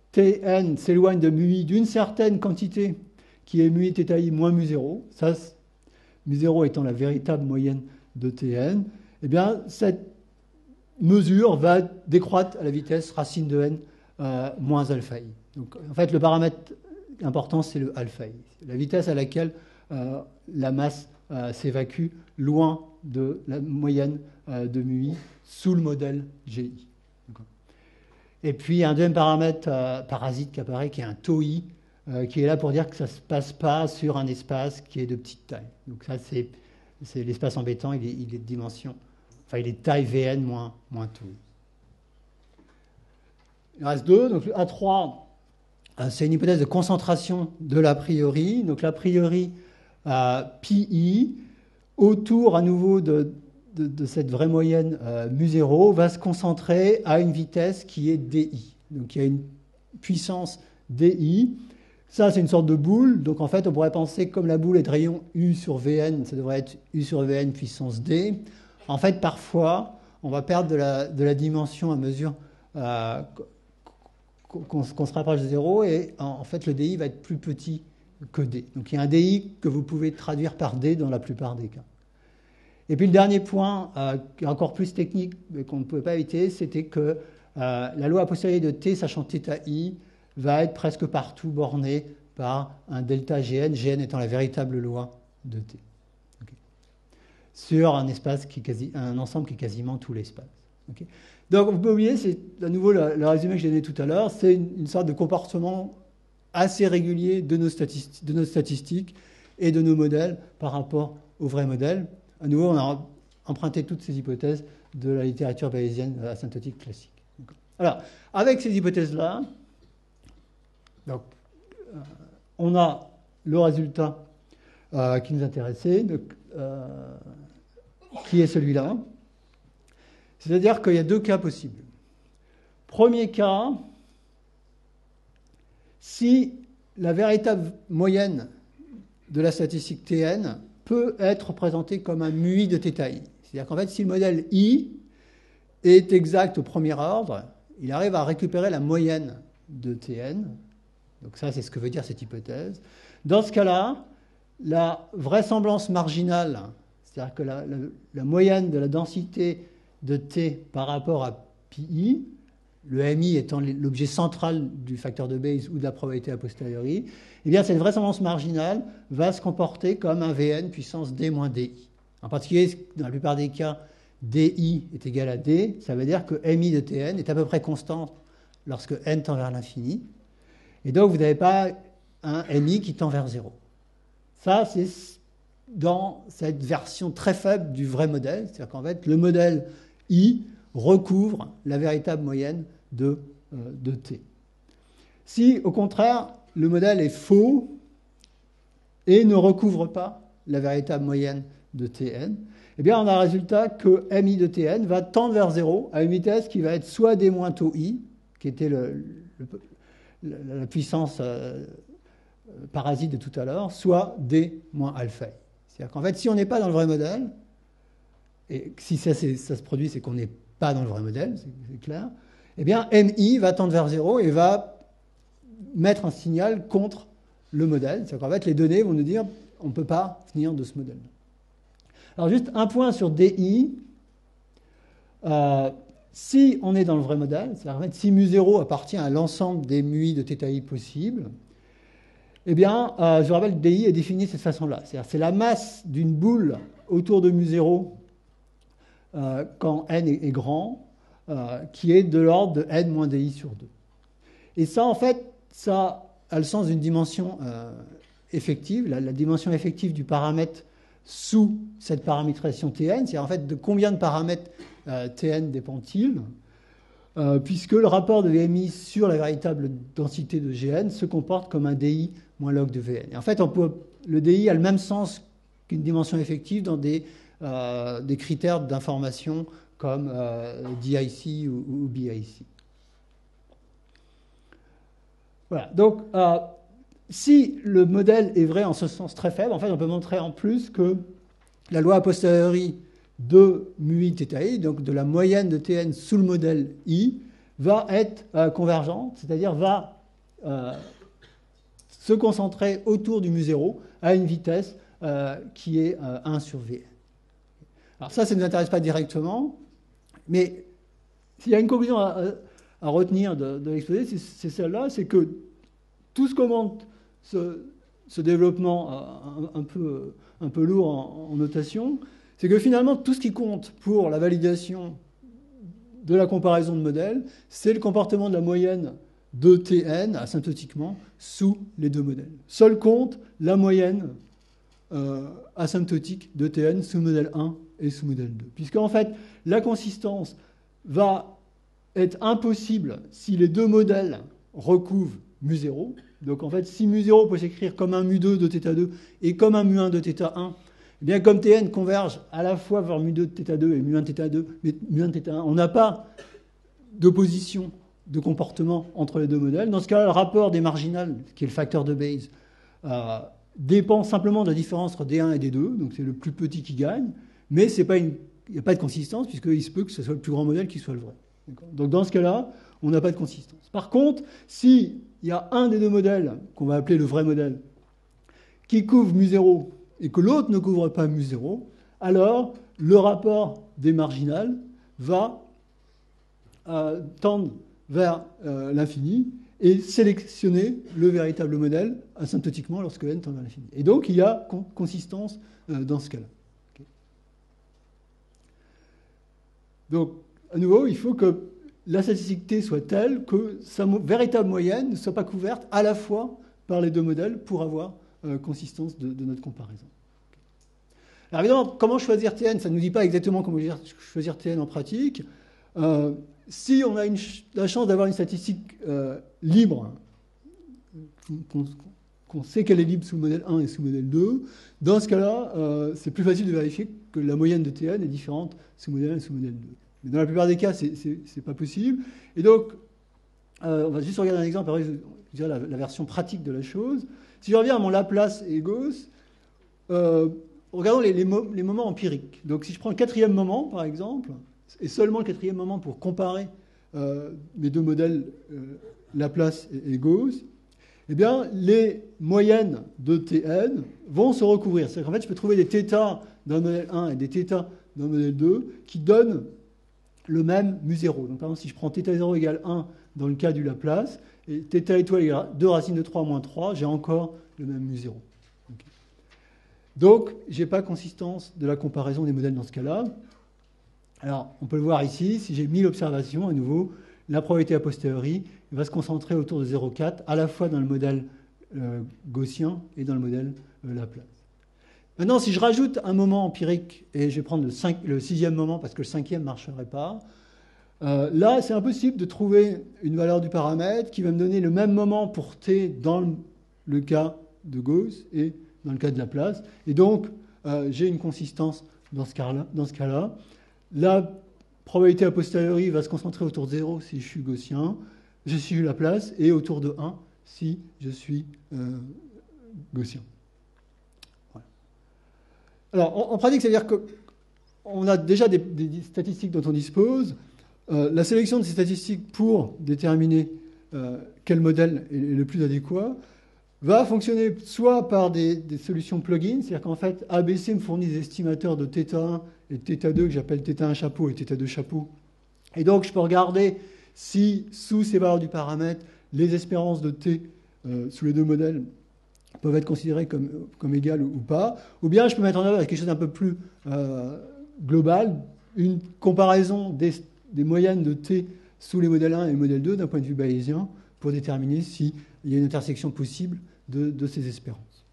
Tn s'éloigne de μi d'une certaine quantité qui est μi θi moins μ0, ça mu0 étant la véritable moyenne de Tn, eh bien, cette mesure va décroître à la vitesse racine de n moins alpha i. Donc, en fait, le paramètre important, c'est le alpha i, la vitesse à laquelle la masse s'évacue loin de la moyenne de mu i sous le modèle GI. Et puis, un deuxième paramètre parasite qui apparaît, qui est un tau i, qui est là pour dire que ça ne se passe pas sur un espace qui est de petite taille. Donc ça, c'est l'espace embêtant, il est de dimension, enfin, il est de taille Vn moins tau i. Il reste deux. Donc l'a trois, c'est une hypothèse de concentration de l'a priori. Donc l'a priori, pi autour à nouveau de cette vraie moyenne mu0 va se concentrer à une vitesse qui est di. Donc il y a une puissance di. Ça, c'est une sorte de boule. Donc en fait, on pourrait penser que comme la boule est de rayon u sur vn, ça devrait être u sur vn puissance d. En fait, parfois, on va perdre de la dimension à mesure qu'on se rapproche de 0, et en fait, le di va être plus petit que d. Donc il y a un di que vous pouvez traduire par d dans la plupart des cas. Et puis le dernier point, qui est encore plus technique, mais qu'on ne pouvait pas éviter, c'était que la loi a posteriori de t, sachant θi, va être presque partout bornée par un delta Gn, Gn étant la véritable loi de t. Okay. Sur un espace un ensemble qui est quasiment tout l'espace. Okay. Donc, vous pouvez oublier, c'est à nouveau le résumé que j'ai donné tout à l'heure, c'est une sorte de comportement assez régulier de nos statistiques et de nos modèles par rapport aux vrais modèles. À nouveau, on a emprunté toutes ces hypothèses de la littérature bayésienne asymptotique classique. Alors, avec ces hypothèses-là, donc, on a le résultat qui nous intéressait, qui est celui-là. C'est-à-dire qu'il y a deux cas possibles. Premier cas, si la véritable moyenne de la statistique Tn peut être représentée comme un mui de θi. C'est-à-dire qu'en fait, si le modèle I est exact au premier ordre, il arrive à récupérer la moyenne de Tn. Donc ça, c'est ce que veut dire cette hypothèse. Dans ce cas-là, la vraisemblance marginale, c'est-à-dire que la moyenne de la densité de T par rapport à pi, le mi étant l'objet central du facteur de Bayes ou de la probabilité a posteriori, eh bien cette vraisemblance marginale va se comporter comme un Vn puissance d moins di. En particulier, dans la plupart des cas, di est égal à d, ça veut dire que mi de Tn est à peu près constant lorsque n tend vers l'infini. Et donc, vous n'avez pas un mi qui tend vers 0. Ça, c'est dans cette version très faible du vrai modèle. C'est-à-dire qu'en fait, le modèle I recouvre la véritable moyenne de T. Si, au contraire, le modèle est faux et ne recouvre pas la véritable moyenne de Tn, eh bien, on a un résultat que mi de Tn va tendre vers 0 à une vitesse qui va être soit d moins tau i, qui était la puissance parasite de tout à l'heure, soit d moins alpha i. C'est-à-dire qu'en fait, si on n'est pas dans le vrai modèle, et si ça se produit, c'est qu'on n'est pas dans le vrai modèle, c'est clair, eh bien, mi va tendre vers 0 et va mettre un signal contre le modèle. C'est-à-dire qu'en fait, les données vont nous dire on ne peut pas venir de ce modèle. Alors, juste un point sur di. Si on est dans le vrai modèle, c'est-à-dire si mu0 appartient à l'ensemble des mui de θi possibles, eh bien, je vous rappelle que di est défini de cette façon-là. C'est-à-dire c'est la masse d'une boule autour de mu0 quand n est grand, qui est de l'ordre de n moins di sur 2. Et ça, en fait, ça a le sens d'une dimension effective, la dimension effective du paramètre sous cette paramétrisation Tn, c'est en fait de combien de paramètres Tn dépend-il, puisque le rapport de VMI sur la véritable densité de Gn se comporte comme un DI moins log de Vn. Et en fait, le DI a le même sens qu'une dimension effective dans des critères d'information comme DIC ou BIC. Voilà. Donc, si le modèle est vrai en ce sens très faible, en fait, on peut montrer en plus que la loi a posteriori de mui θi, donc de la moyenne de Tn sous le modèle I, va être convergente, c'est-à-dire va se concentrer autour du mu0 à une vitesse qui est 1 sur Vn. Alors ça ne nous intéresse pas directement, mais s'il y a une conclusion à retenir de l'exposé, c'est celle-là, c'est que tout ce commente ce développement un peu lourd en notation, c'est que finalement, tout ce qui compte pour la validation de la comparaison de modèles, c'est le comportement de la moyenne de Tn asymptotiquement sous les deux modèles. Seul compte la moyenne asymptotique de Tn sous modèle 1 et sous modèle 2. Puisqu'en fait, la consistance va être impossible si les deux modèles recouvrent mu0. Donc en fait, si mu0 peut s'écrire comme un mu2 de θ2 et comme un mu1 de θ1, eh bien comme Tn converge à la fois vers mu2 de θ2 et mu1 de θ2, mais mu1 de θ1, on n'a pas d'opposition de comportement entre les deux modèles. Dans ce cas-là, le rapport des marginales, qui est le facteur de Bayes, dépend simplement de la différence entre D1 et D2, donc c'est le plus petit qui gagne, mais il n'y a pas de consistance, puisqu'il se peut que ce soit le plus grand modèle qui soit le vrai. Donc dans ce cas-là, on n'a pas de consistance. Par contre, s'il y a un des deux modèles, qu'on va appeler le vrai modèle, qui couvre mu0 et que l'autre ne couvre pas mu0, alors le rapport des marginales va tendre vers l'infini et sélectionner le véritable modèle asymptotiquement lorsque n tend vers l'infini. Et donc, il y a consistance dans ce cas-là. Okay. Donc, à nouveau, il faut que la statistique T soit telle que sa véritable moyenne ne soit pas couverte à la fois par les deux modèles pour avoir consistance de notre comparaison. Alors évidemment, comment choisir Tn? Ça ne nous dit pas exactement comment choisir Tn en pratique. Si on a la chance d'avoir une statistique libre, qu'on sait qu'elle est libre sous le modèle 1 et sous le modèle 2, dans ce cas-là, c'est plus facile de vérifier que la moyenne de Tn est différente sous le modèle 1 et sous le modèle 2. Mais dans la plupart des cas, c'est pas possible. Et donc, on va juste regarder un exemple, après je dirais la version pratique de la chose. Si je reviens à mon Laplace et Gauss, regardons les moments empiriques. Donc si je prends le quatrième moment, par exemple, et seulement le quatrième moment pour comparer mes deux modèles Laplace et Gauss, eh bien, les moyennes de Tn vont se recouvrir. C'est-à-dire qu'en fait, je peux trouver des θ dans le modèle 1 et des θ dans le modèle 2 qui donnent le même mu0. Donc par exemple, si je prends θ0 égale 1 dans le cas du Laplace, et θ étoile égale 2 racine de 3 moins 3, j'ai encore le même mu0. Okay. Donc, je n'ai pas consistance de la comparaison des modèles dans ce cas-là. Alors, on peut le voir ici, si j'ai 1000 observations, à nouveau, la probabilité a posteriori va se concentrer autour de 0,4, à la fois dans le modèle gaussien et dans le modèle Laplace. Maintenant, si je rajoute un moment empirique, et je vais prendre le sixième moment parce que le cinquième ne marcherait pas, là, c'est impossible de trouver une valeur du paramètre qui va me donner le même moment pour t dans le cas de Gauss et dans le cas de Laplace. Et donc, j'ai une consistance dans ce cas-là. La probabilité a posteriori va se concentrer autour de 0 si je suis gaussien, je suis Laplace, et autour de 1 si je suis gaussien. Voilà. Alors, en pratique, c'est-à-dire qu'on a déjà des statistiques dont on dispose. La sélection de ces statistiques pour déterminer quel modèle est le plus adéquat va fonctionner soit par des solutions plugins, c'est-à-dire qu'en fait, ABC me fournit des estimateurs de θ1 et de θ2 que j'appelle θ1 chapeau et θ2 chapeau. Et donc, je peux regarder si, sous ces valeurs du paramètre, les espérances de t sous les deux modèles peuvent être considérées comme égales ou pas. Ou bien, je peux mettre en œuvre quelque chose d'un peu plus global, une comparaison des moyennes de t sous les modèles 1 et le modèle 2 d'un point de vue bayésien pour déterminer s'il y a une intersection possible de ces espérances.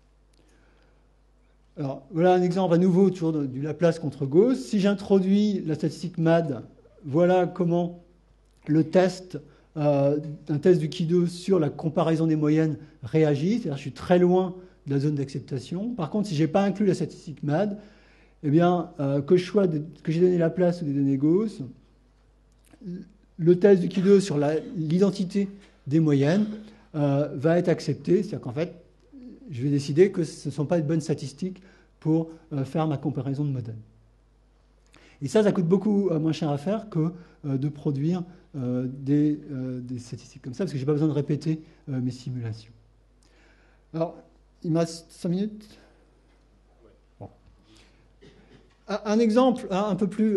Alors, voilà un exemple à nouveau toujours du Laplace contre Gauss. Si j'introduis la statistique MAD, voilà comment le test, un test du Ki2 sur la comparaison des moyennes réagit. C'est-à-dire que je suis très loin de la zone d'acceptation. Par contre, si je n'ai pas inclus la statistique MAD, eh bien, que j'ai donné Laplace ou des données Gauss, le test du Ki2 sur l'identité des moyennes va être accepté. C'est-à-dire qu'en fait, je vais décider que ce ne sont pas de bonnes statistiques pour faire ma comparaison de modèles. Et ça coûte beaucoup moins cher à faire que de produire des statistiques comme ça, parce que je n'ai pas besoin de répéter mes simulations. Alors, il me reste 5 minutes. Un exemple un peu plus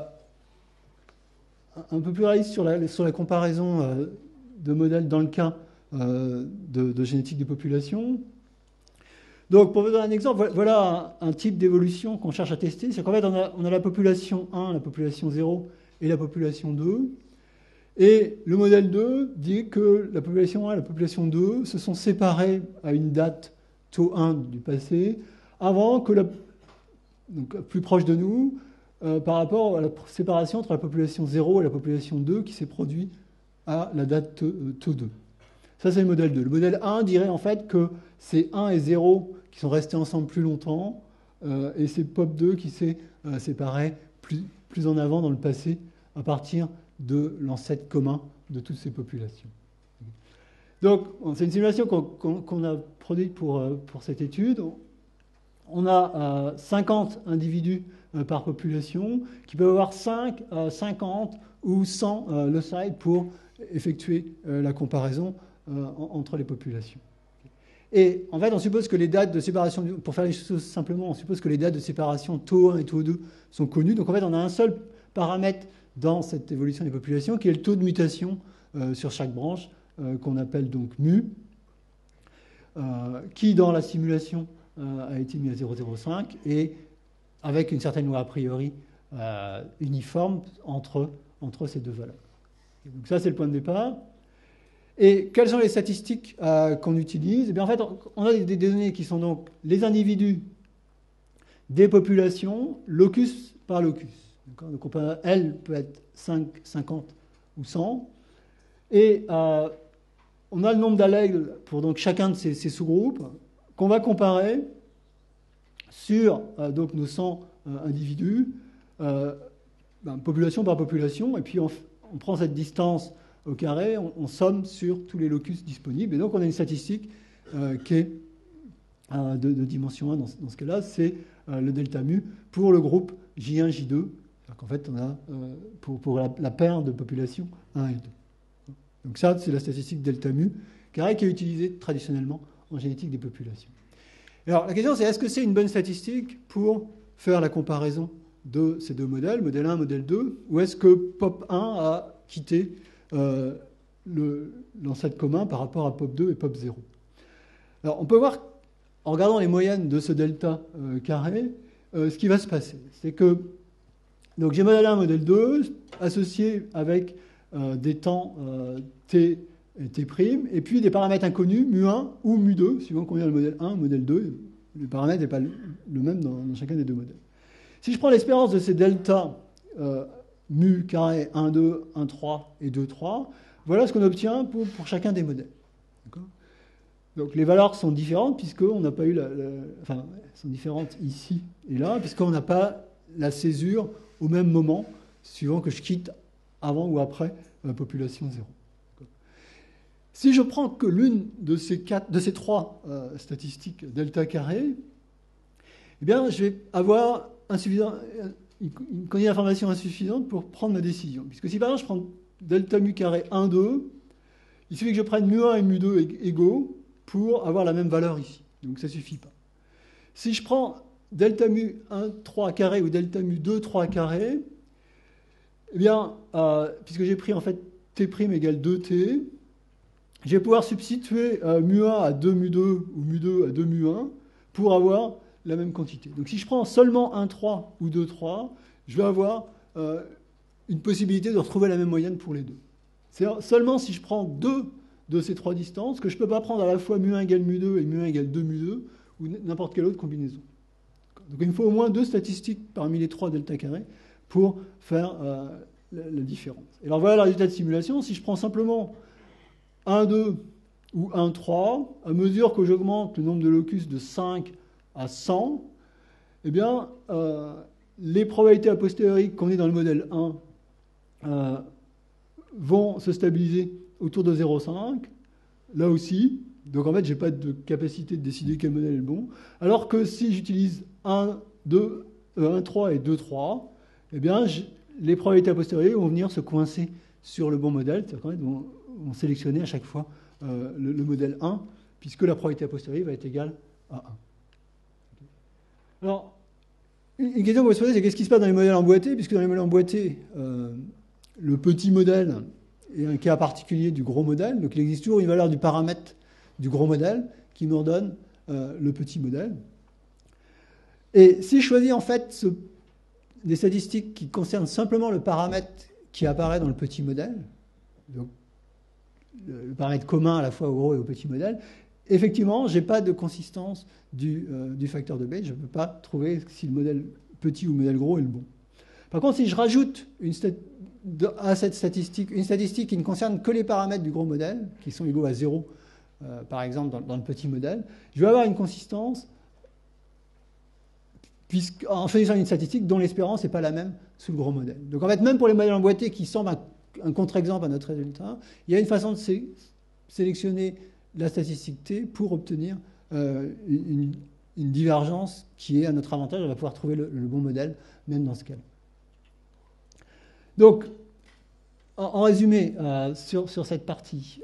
réaliste sur la comparaison de modèles dans le cas de génétique des populations. Donc, pour vous donner un exemple, voilà un type d'évolution qu'on cherche à tester. C'est qu'en fait, on a la population 1, la population 0 et la population 2. Et le modèle 2 dit que la population 1 et la population 2 se sont séparées à une date taux 1 du passé, avant que donc plus proche de nous, par rapport à la séparation entre la population 0 et la population 2 qui s'est produite à la date taux 2. Ça, c'est le modèle 2. Le modèle 1 dirait en fait que c'est 1 et 0 qui sont restés ensemble plus longtemps, et c'est POP2 qui s'est séparé plus en avant dans le passé, à partir de l'ancêtre commun de toutes ces populations. Donc, c'est une simulation qu'on a produite pour cette étude. On a 50 individus par population qui peuvent avoir 5, 50 ou 100 loci pour effectuer la comparaison entre les populations. Et en fait, on suppose que les dates de séparation, pour faire les choses simplement, on suppose que les dates de séparation taux 1 et taux 2 sont connues. Donc en fait, on a un seul paramètre dans cette évolution des populations qui est le taux de mutation sur chaque branche, qu'on appelle donc mu, qui dans la simulation a été mis à 0,05 et avec une certaine loi a priori uniforme entre ces deux valeurs. Et donc ça, c'est le point de départ. Et quelles sont les statistiques qu'on utilise? Eh bien, en fait, on a des données qui sont donc les individus des populations, locus par locus. Donc L peut être 5, 50 ou 100. Et on a le nombre d'allèles pour donc chacun de ces sous-groupes qu'on va comparer sur donc nos 100 individus, population par population, et puis on prend cette distance au carré, on somme sur tous les locus disponibles, et donc on a une statistique qui est de dimension 1 dans ce cas-là, c'est le delta mu pour le groupe J1, J2. Donc en fait, on a pour la paire de population 1 et 2. Donc ça, c'est la statistique delta mu carré qui est utilisée traditionnellement en génétique des populations. Alors la question, c'est est-ce que c'est une bonne statistique pour faire la comparaison de ces deux modèles, modèle 1, modèle 2, ou est-ce que POP1 a quitté l'ancêtre commun par rapport à POP2 et POP0? Alors on peut voir, en regardant les moyennes de ce delta carré, ce qui va se passer. C'est que donc j'ai modèle 1, modèle 2, associé avec des temps t et t', et puis des paramètres inconnus, mu1 ou mu2, suivant qu'on vient le modèle 1, modèle 2. Le paramètre n'est pas le même dans chacun des deux modèles. Si je prends l'espérance de ces delta mu carré 1, 2, 1, 3 et 2, 3, voilà ce qu'on obtient pour chacun des modèles. Donc les valeurs sont différentes puisqu'on n'a pas eu enfin, elles sont différentes ici et là, puisqu'on n'a pas la césure au même moment, suivant que je quitte avant ou après population 0. Si je prends que l'une de ces trois statistiques delta carré, eh bien, je vais avoir une quantité d'informations insuffisante pour prendre ma décision. Puisque si par exemple je prends delta mu carré 1, 2, il suffit que je prenne mu1 et mu2 égaux pour avoir la même valeur ici. Donc ça ne suffit pas. Si je prends delta mu 1, 3 carré ou delta mu 2, 3 carré, eh bien, puisque j'ai pris en fait t' égale 2t, je vais pouvoir substituer mu1 à 2 mu2 ou mu2 à 2 mu1 pour avoir la même quantité. Donc si je prends seulement 1, 3 ou 2, 3, je vais avoir une possibilité de retrouver la même moyenne pour les deux. C'est seulement si je prends deux de ces trois distances que je ne peux pas prendre à la fois mu1 égale mu2 et mu1 égale 2 mu2 ou n'importe quelle autre combinaison. Donc il me faut au moins deux statistiques parmi les trois delta carré pour faire la différence. Et alors voilà le résultat de simulation. Si je prends simplement 1, 2 ou 1, 3, à mesure que j'augmente le nombre de locus de 5 à 100, eh bien, les probabilités a posteriori qu'on est dans le modèle 1 vont se stabiliser autour de 0,5, là aussi. Donc en fait, je n'ai pas de capacité de décider quel modèle est le bon. Alors que si j'utilise 1, 3 et 2, 3, eh bien, les probabilités a posteriori vont venir se coincer sur le bon modèle, c'est-à-dire qu'en fait, vont sélectionner à chaque fois le modèle 1, puisque la probabilité a posteriori va être égale à 1. Alors, Une question qu'on va se poser, c'est qu'est-ce qui se passe dans les modèles emboîtés, puisque dans les modèles emboîtés, le petit modèle est un cas particulier du gros modèle, donc il existe toujours une valeur du paramètre du gros modèle qui nous redonne le petit modèle. Et si je choisis en fait des statistiques qui concernent simplement le paramètre qui apparaît dans le petit modèle, donc le paramètre commun à la fois au gros et au petit modèle, effectivement, je n'ai pas de consistance du facteur de Bayes. Je ne peux pas trouver si le modèle petit ou le modèle gros est le bon. Par contre, si je rajoute à cette statistique une statistique qui ne concerne que les paramètres du gros modèle, qui sont égaux à 0, par exemple, dans le petit modèle, je vais avoir une consistance en choisissant une statistique dont l'espérance n'est pas la même sous le gros modèle. Donc en fait, même pour les modèles emboîtés qui semblent un contre-exemple à notre résultat, il y a une façon de sélectionner la statistique T pour obtenir une divergence qui est à notre avantage. On va pouvoir trouver le bon modèle, même dans ce cas-là. Donc, en résumé, sur cette partie,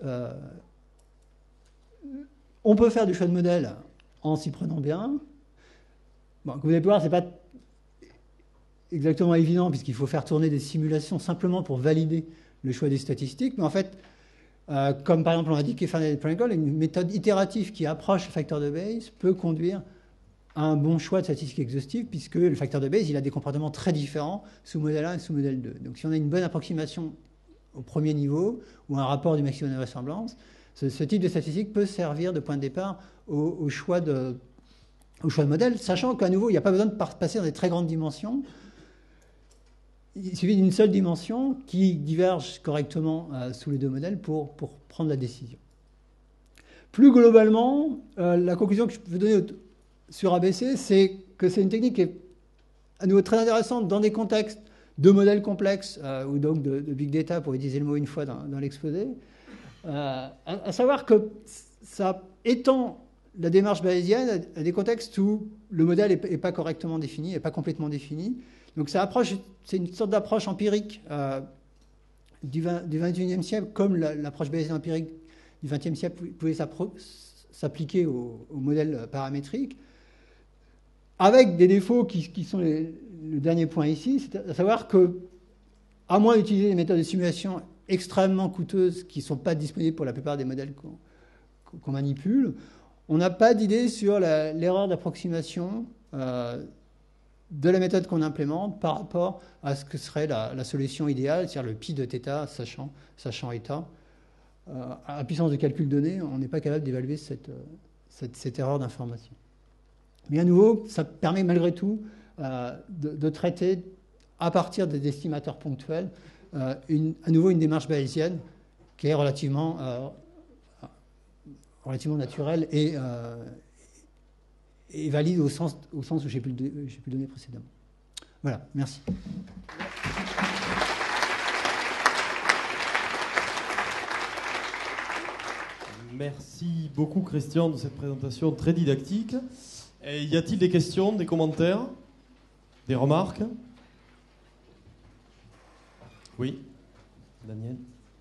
on peut faire du choix de modèle en s'y prenant bien. Bon, comme vous allez voir, ce n'est pas exactement évident, puisqu'il faut faire tourner des simulations simplement pour valider le choix des statistiques. Mais en fait, comme par exemple on a dit Fernandez-Pringle, une méthode itérative qui approche le facteur de Bayes peut conduire à un bon choix de statistique exhaustive, puisque le facteur de Bayes il a des comportements très différents sous modèle 1 et sous modèle 2. Donc si on a une bonne approximation au premier niveau, ou un rapport du maximum de vraisemblance, ce type de statistique peut servir de point de départ au choix de modèle, sachant qu'à nouveau, il n'y a pas besoin de passer dans des très grandes dimensions. Il suffit d'une seule dimension qui diverge correctement sous les deux modèles pour prendre la décision. Plus globalement, la conclusion que je peux donner sur ABC, c'est que c'est une technique qui est à nouveau très intéressante dans des contextes de modèles complexes ou donc de big data, pour utiliser le mot une fois dans l'exposé. À savoir que ça étend la démarche bayésienne à des contextes où le modèle n'est pas correctement défini, n'est pas complètement défini. Donc c'est une sorte d'approche empirique du XXIe siècle, comme l'approche bayésienne empirique du XXe siècle pouvait s'appliquer au modèle paramétrique, avec des défauts qui sont le dernier point ici, c'est à savoir que, à moins d'utiliser des méthodes de simulation extrêmement coûteuses qui ne sont pas disponibles pour la plupart des modèles qu'on manipule, on n'a pas d'idée sur l'erreur d'approximation de la méthode qu'on implémente par rapport à ce que serait la solution idéale, c'est-à-dire le pi de θ sachant état. À la puissance de calcul donnée, on n'est pas capable d'évaluer cette erreur d'information. Mais à nouveau, ça permet malgré tout de traiter, à partir des estimateurs ponctuels, à nouveau une démarche bayésienne qui est relativement naturelle et valide au sens où j'ai pu le donner précédemment. Voilà, merci. Merci beaucoup Christian de cette présentation très didactique. Et y a-t-il des questions, des commentaires, des remarques? Oui, Daniel.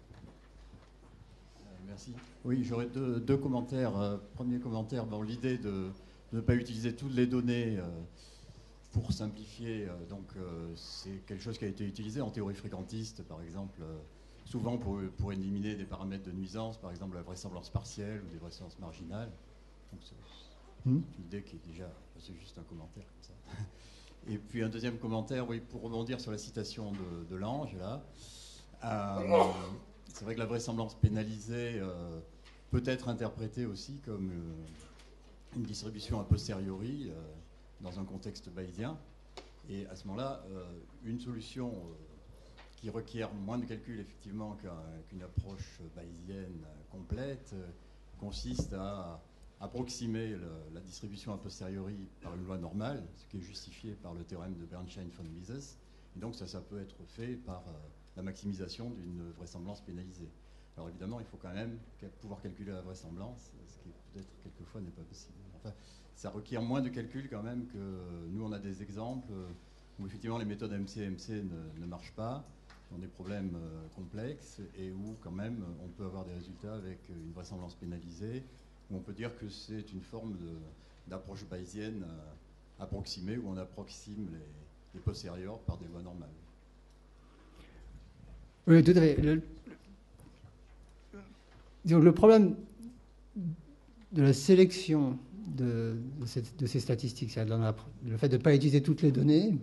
Merci. Oui, j'aurais deux commentaires. Premier commentaire, bon, l'idée de ne pas utiliser toutes les données pour simplifier, c'est quelque chose qui a été utilisé en théorie fréquentiste, par exemple, souvent pour éliminer des paramètres de nuisance, par exemple la vraisemblance partielle ou des vraisemblances marginales. Donc, c'est une idée qui est déjà, c'est juste un commentaire comme ça. Et puis un deuxième commentaire, oui, pour rebondir sur la citation de Lange, là. C'est vrai que la vraisemblance pénalisée peut être interprétée aussi comme une distribution a posteriori dans un contexte bayésien. Et à ce moment-là, une solution qui requiert moins de calcul effectivement qu'une approche bayésienne complète consiste à approximer la distribution a posteriori par une loi normale, ce qui est justifié par le théorème de Bernstein-von Mises. Et donc ça peut être fait par la maximisation d'une vraisemblance pénalisée. Alors évidemment, il faut quand même pouvoir calculer la vraisemblance, ce qui peut-être quelquefois n'est pas possible. Enfin, ça requiert moins de calcul quand même que nous, on a des exemples où effectivement les méthodes MC-MC ne marchent pas, ont des problèmes complexes et où quand même on peut avoir des résultats avec une vraisemblance pénalisée, où on peut dire que c'est une forme d'approche bayésienne approximer ou on approxime les postérieurs par des voies normales. Oui, tout à fait. Le problème de la sélection de ces statistiques, c'est-à-dire le fait de ne pas utiliser toutes les données,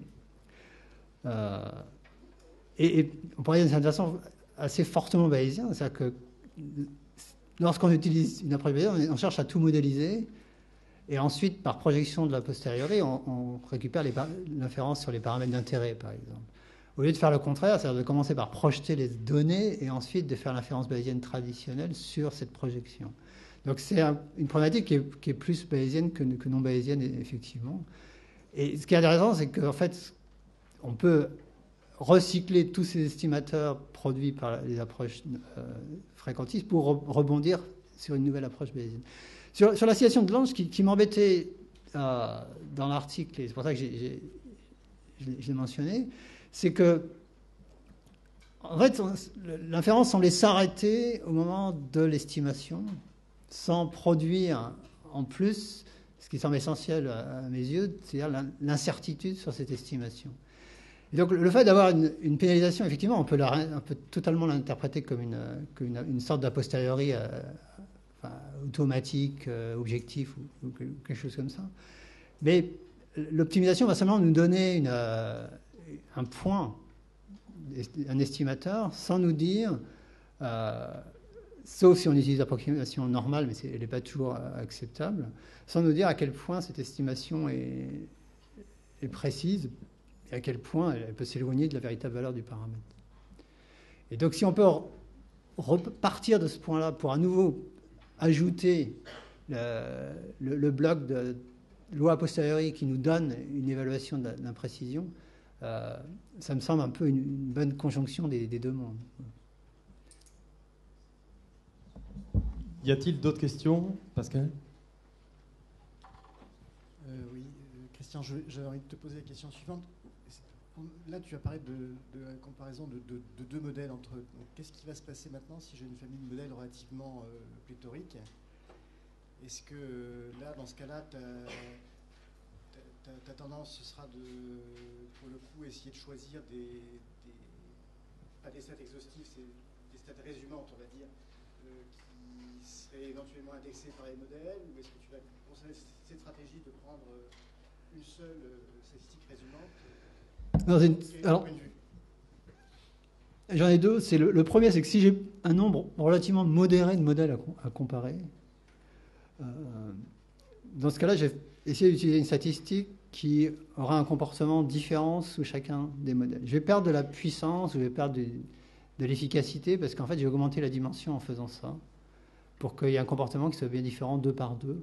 et on pourrait dire d'une façon assez fortement bayésienne, c'est-à-dire que lorsqu'on utilise une approche bayésienne, on cherche à tout modéliser, et ensuite, par projection de la posteriori, on récupère l'inférence sur les paramètres d'intérêt, par exemple. Au lieu de faire le contraire, c'est-à-dire de commencer par projeter les données et ensuite de faire l'inférence bayésienne traditionnelle sur cette projection. Donc c'est une problématique qui est plus bayésienne que non bayésienne, effectivement. Et ce qui est intéressant, c'est qu'en fait, on peut recycler tous ces estimateurs produits par les approches fréquentistes pour rebondir sur une nouvelle approche bayésienne. Sur la situation de Lange, qui m'embêtait dans l'article, et c'est pour ça que je l'ai mentionné, c'est que, en fait, l'inférence semblait s'arrêter au moment de l'estimation, sans produire en plus ce qui semble essentiel à mes yeux, c'est-à-dire l'incertitude sur cette estimation. Et donc le fait d'avoir une pénalisation, effectivement, on peut totalement l'interpréter comme une sorte d'a posteriori automatique, objectif ou quelque chose comme ça. Mais l'optimisation va seulement nous donner un point, un estimateur, sans nous dire, sauf si on utilise l'approximation normale, mais elle n'est pas toujours acceptable, sans nous dire à quel point cette estimation est précise et à quel point elle peut s'éloigner de la véritable valeur du paramètre. Et donc si on peut repartir de ce point-là pour à nouveau ajouter le bloc de loi a posteriori qui nous donne une évaluation d'imprécision, ça me semble un peu une bonne conjonction des deux mondes. Y a-t-il d'autres questions, Pascal? Oui, Christian, j'avais envie de te poser la question suivante. Là, tu as parlé de la comparaison de deux modèles entre eux. Qu'est-ce qui va se passer maintenant si j'ai une famille de modèles relativement pléthorique? Est-ce que là, dans ce cas-là, ta tendance, ce sera pour le coup, essayer de choisir pas des stats exhaustifs, c'est des stats résumantes, on va dire, qui seraient éventuellement indexées par les modèles, ou est-ce que tu vas conseiller cette stratégie de prendre une seule statistique résumante? Alors, j'en ai deux. Le premier, c'est que si j'ai un nombre relativement modéré de modèles à comparer, dans ce cas-là, j'ai essayé d'utiliser une statistique qui aura un comportement différent sous chacun des modèles. Je vais perdre de la puissance, je vais perdre de l'efficacité, parce qu'en fait, j'ai augmenté la dimension en faisant ça, pour qu'il y ait un comportement qui soit bien différent deux par deux.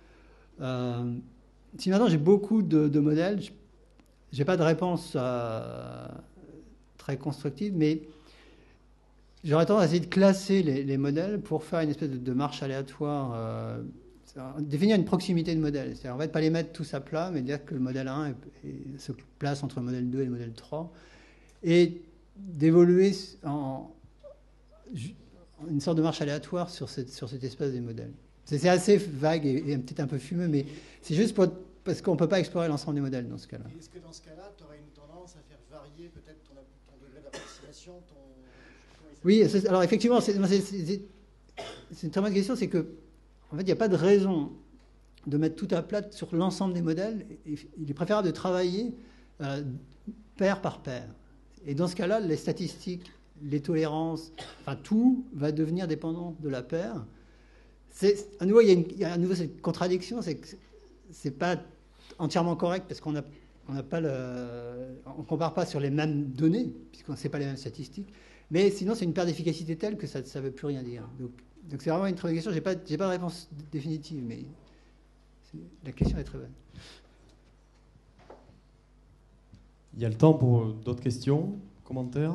Si maintenant j'ai beaucoup de modèles, je n'ai pas de réponse très constructive, mais j'aurais tendance à essayer de classer les modèles pour faire une espèce de marche aléatoire, définir une proximité de modèles. C'est-à-dire, en fait, pas les mettre tous à plat, mais dire que le modèle 1 se place entre le modèle 2 et le modèle 3, et d'évoluer en une sorte de marche aléatoire sur cet espace des modèles. C'est assez vague et peut-être un peu fumeux, mais c'est juste parce qu'on ne peut pas explorer l'ensemble des modèles dans ce cas-là. Est-ce que dans ce cas-là, tu aurais une tendance à faire varier peut-être ton degré d'approximation, Oui, alors effectivement, c'est une très bonne question, c'est que en fait, il n'y a pas de raison de mettre tout à plat sur l'ensemble des modèles. Il est préférable de travailler paire par paire. Et dans ce cas-là, les statistiques, les tolérances, enfin tout va devenir dépendant de la paire. À nouveau, il y a à nouveau cette contradiction, c'est que c'est pas entièrement correct parce qu'on on compare pas sur les mêmes données puisqu'on ne sait pas les mêmes statistiques. Mais sinon, c'est une paire d'efficacité telle que ça ne veut plus rien dire. Donc c'est vraiment une très bonne question. J'ai pas de réponse définitive, mais la question est très bonne. Il y a le temps pour d'autres questions, commentaires.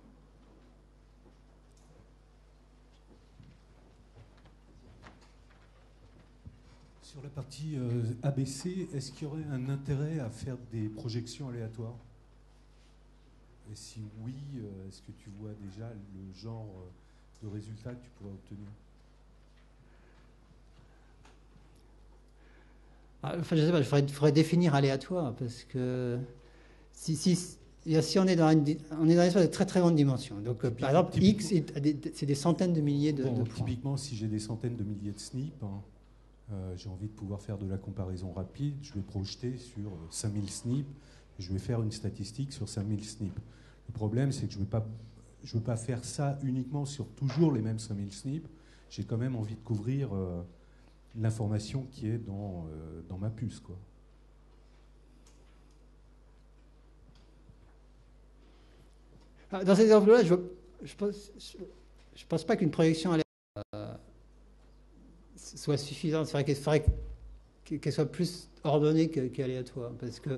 Sur la partie ABC, est-ce qu'il y aurait un intérêt à faire des projections aléatoires? Et si oui, est-ce que tu vois déjà le genre de résultats que tu pourrais obtenir? Enfin, je sais pas, il faudrait définir aléatoire, parce que si on est dans on est dans une espèce de très très grande dimension. Donc, par exemple, X, c'est des centaines de milliers de points. Typiquement, si j'ai des centaines de milliers de SNP, j'ai envie de pouvoir faire de la comparaison rapide, je vais projeter sur 5000 SNP, et je vais faire une statistique sur 5000 SNP. Le problème, c'est que je ne veux pas faire ça uniquement sur toujours les mêmes 5000 SNP. J'ai quand même envie de couvrir l'information qui est dans ma puce, quoi. Dans cet exemple-là, je pense pas qu'une projection soit suffisante. C'est vrai qu'il faudrait qu'elle soit plus ordonnée qu'aléatoire, parce que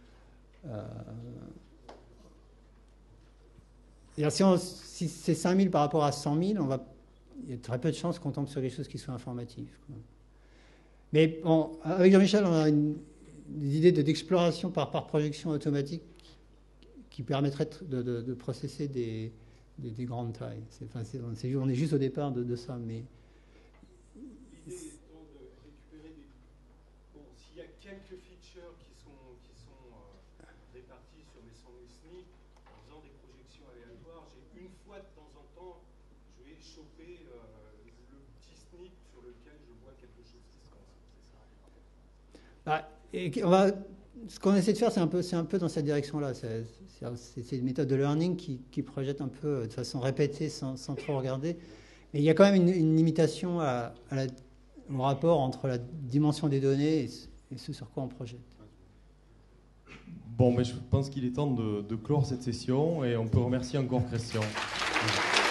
si c'est 5000 par rapport à 100 000, il y a très peu de chances qu'on tombe sur quelque chose qui soit informatif, quoi. Mais bon, avec Jean-Michel, on a des idées d'exploration par projection automatique qui permettrait de processer des grandes tailles. On est juste au départ de ça, mais... L'idée étant de récupérer s'il y a quelques features qui sont réparties sur mes 100 000 SNP, en faisant des projections aléatoires, une fois de temps en temps, je vais choper le petit SNP sur lequel je vois quelque chose qui se passe. C'est ça. Ce qu'on essaie de faire, c'est un peu dans cette direction-là. C'est une méthode de learning qui projette un peu de façon répétée sans trop regarder. Mais il y a quand même une limitation au rapport entre la dimension des données et ce sur quoi on projette. Bon, mais je pense qu'il est temps de clore cette session et on peut remercier encore Christian.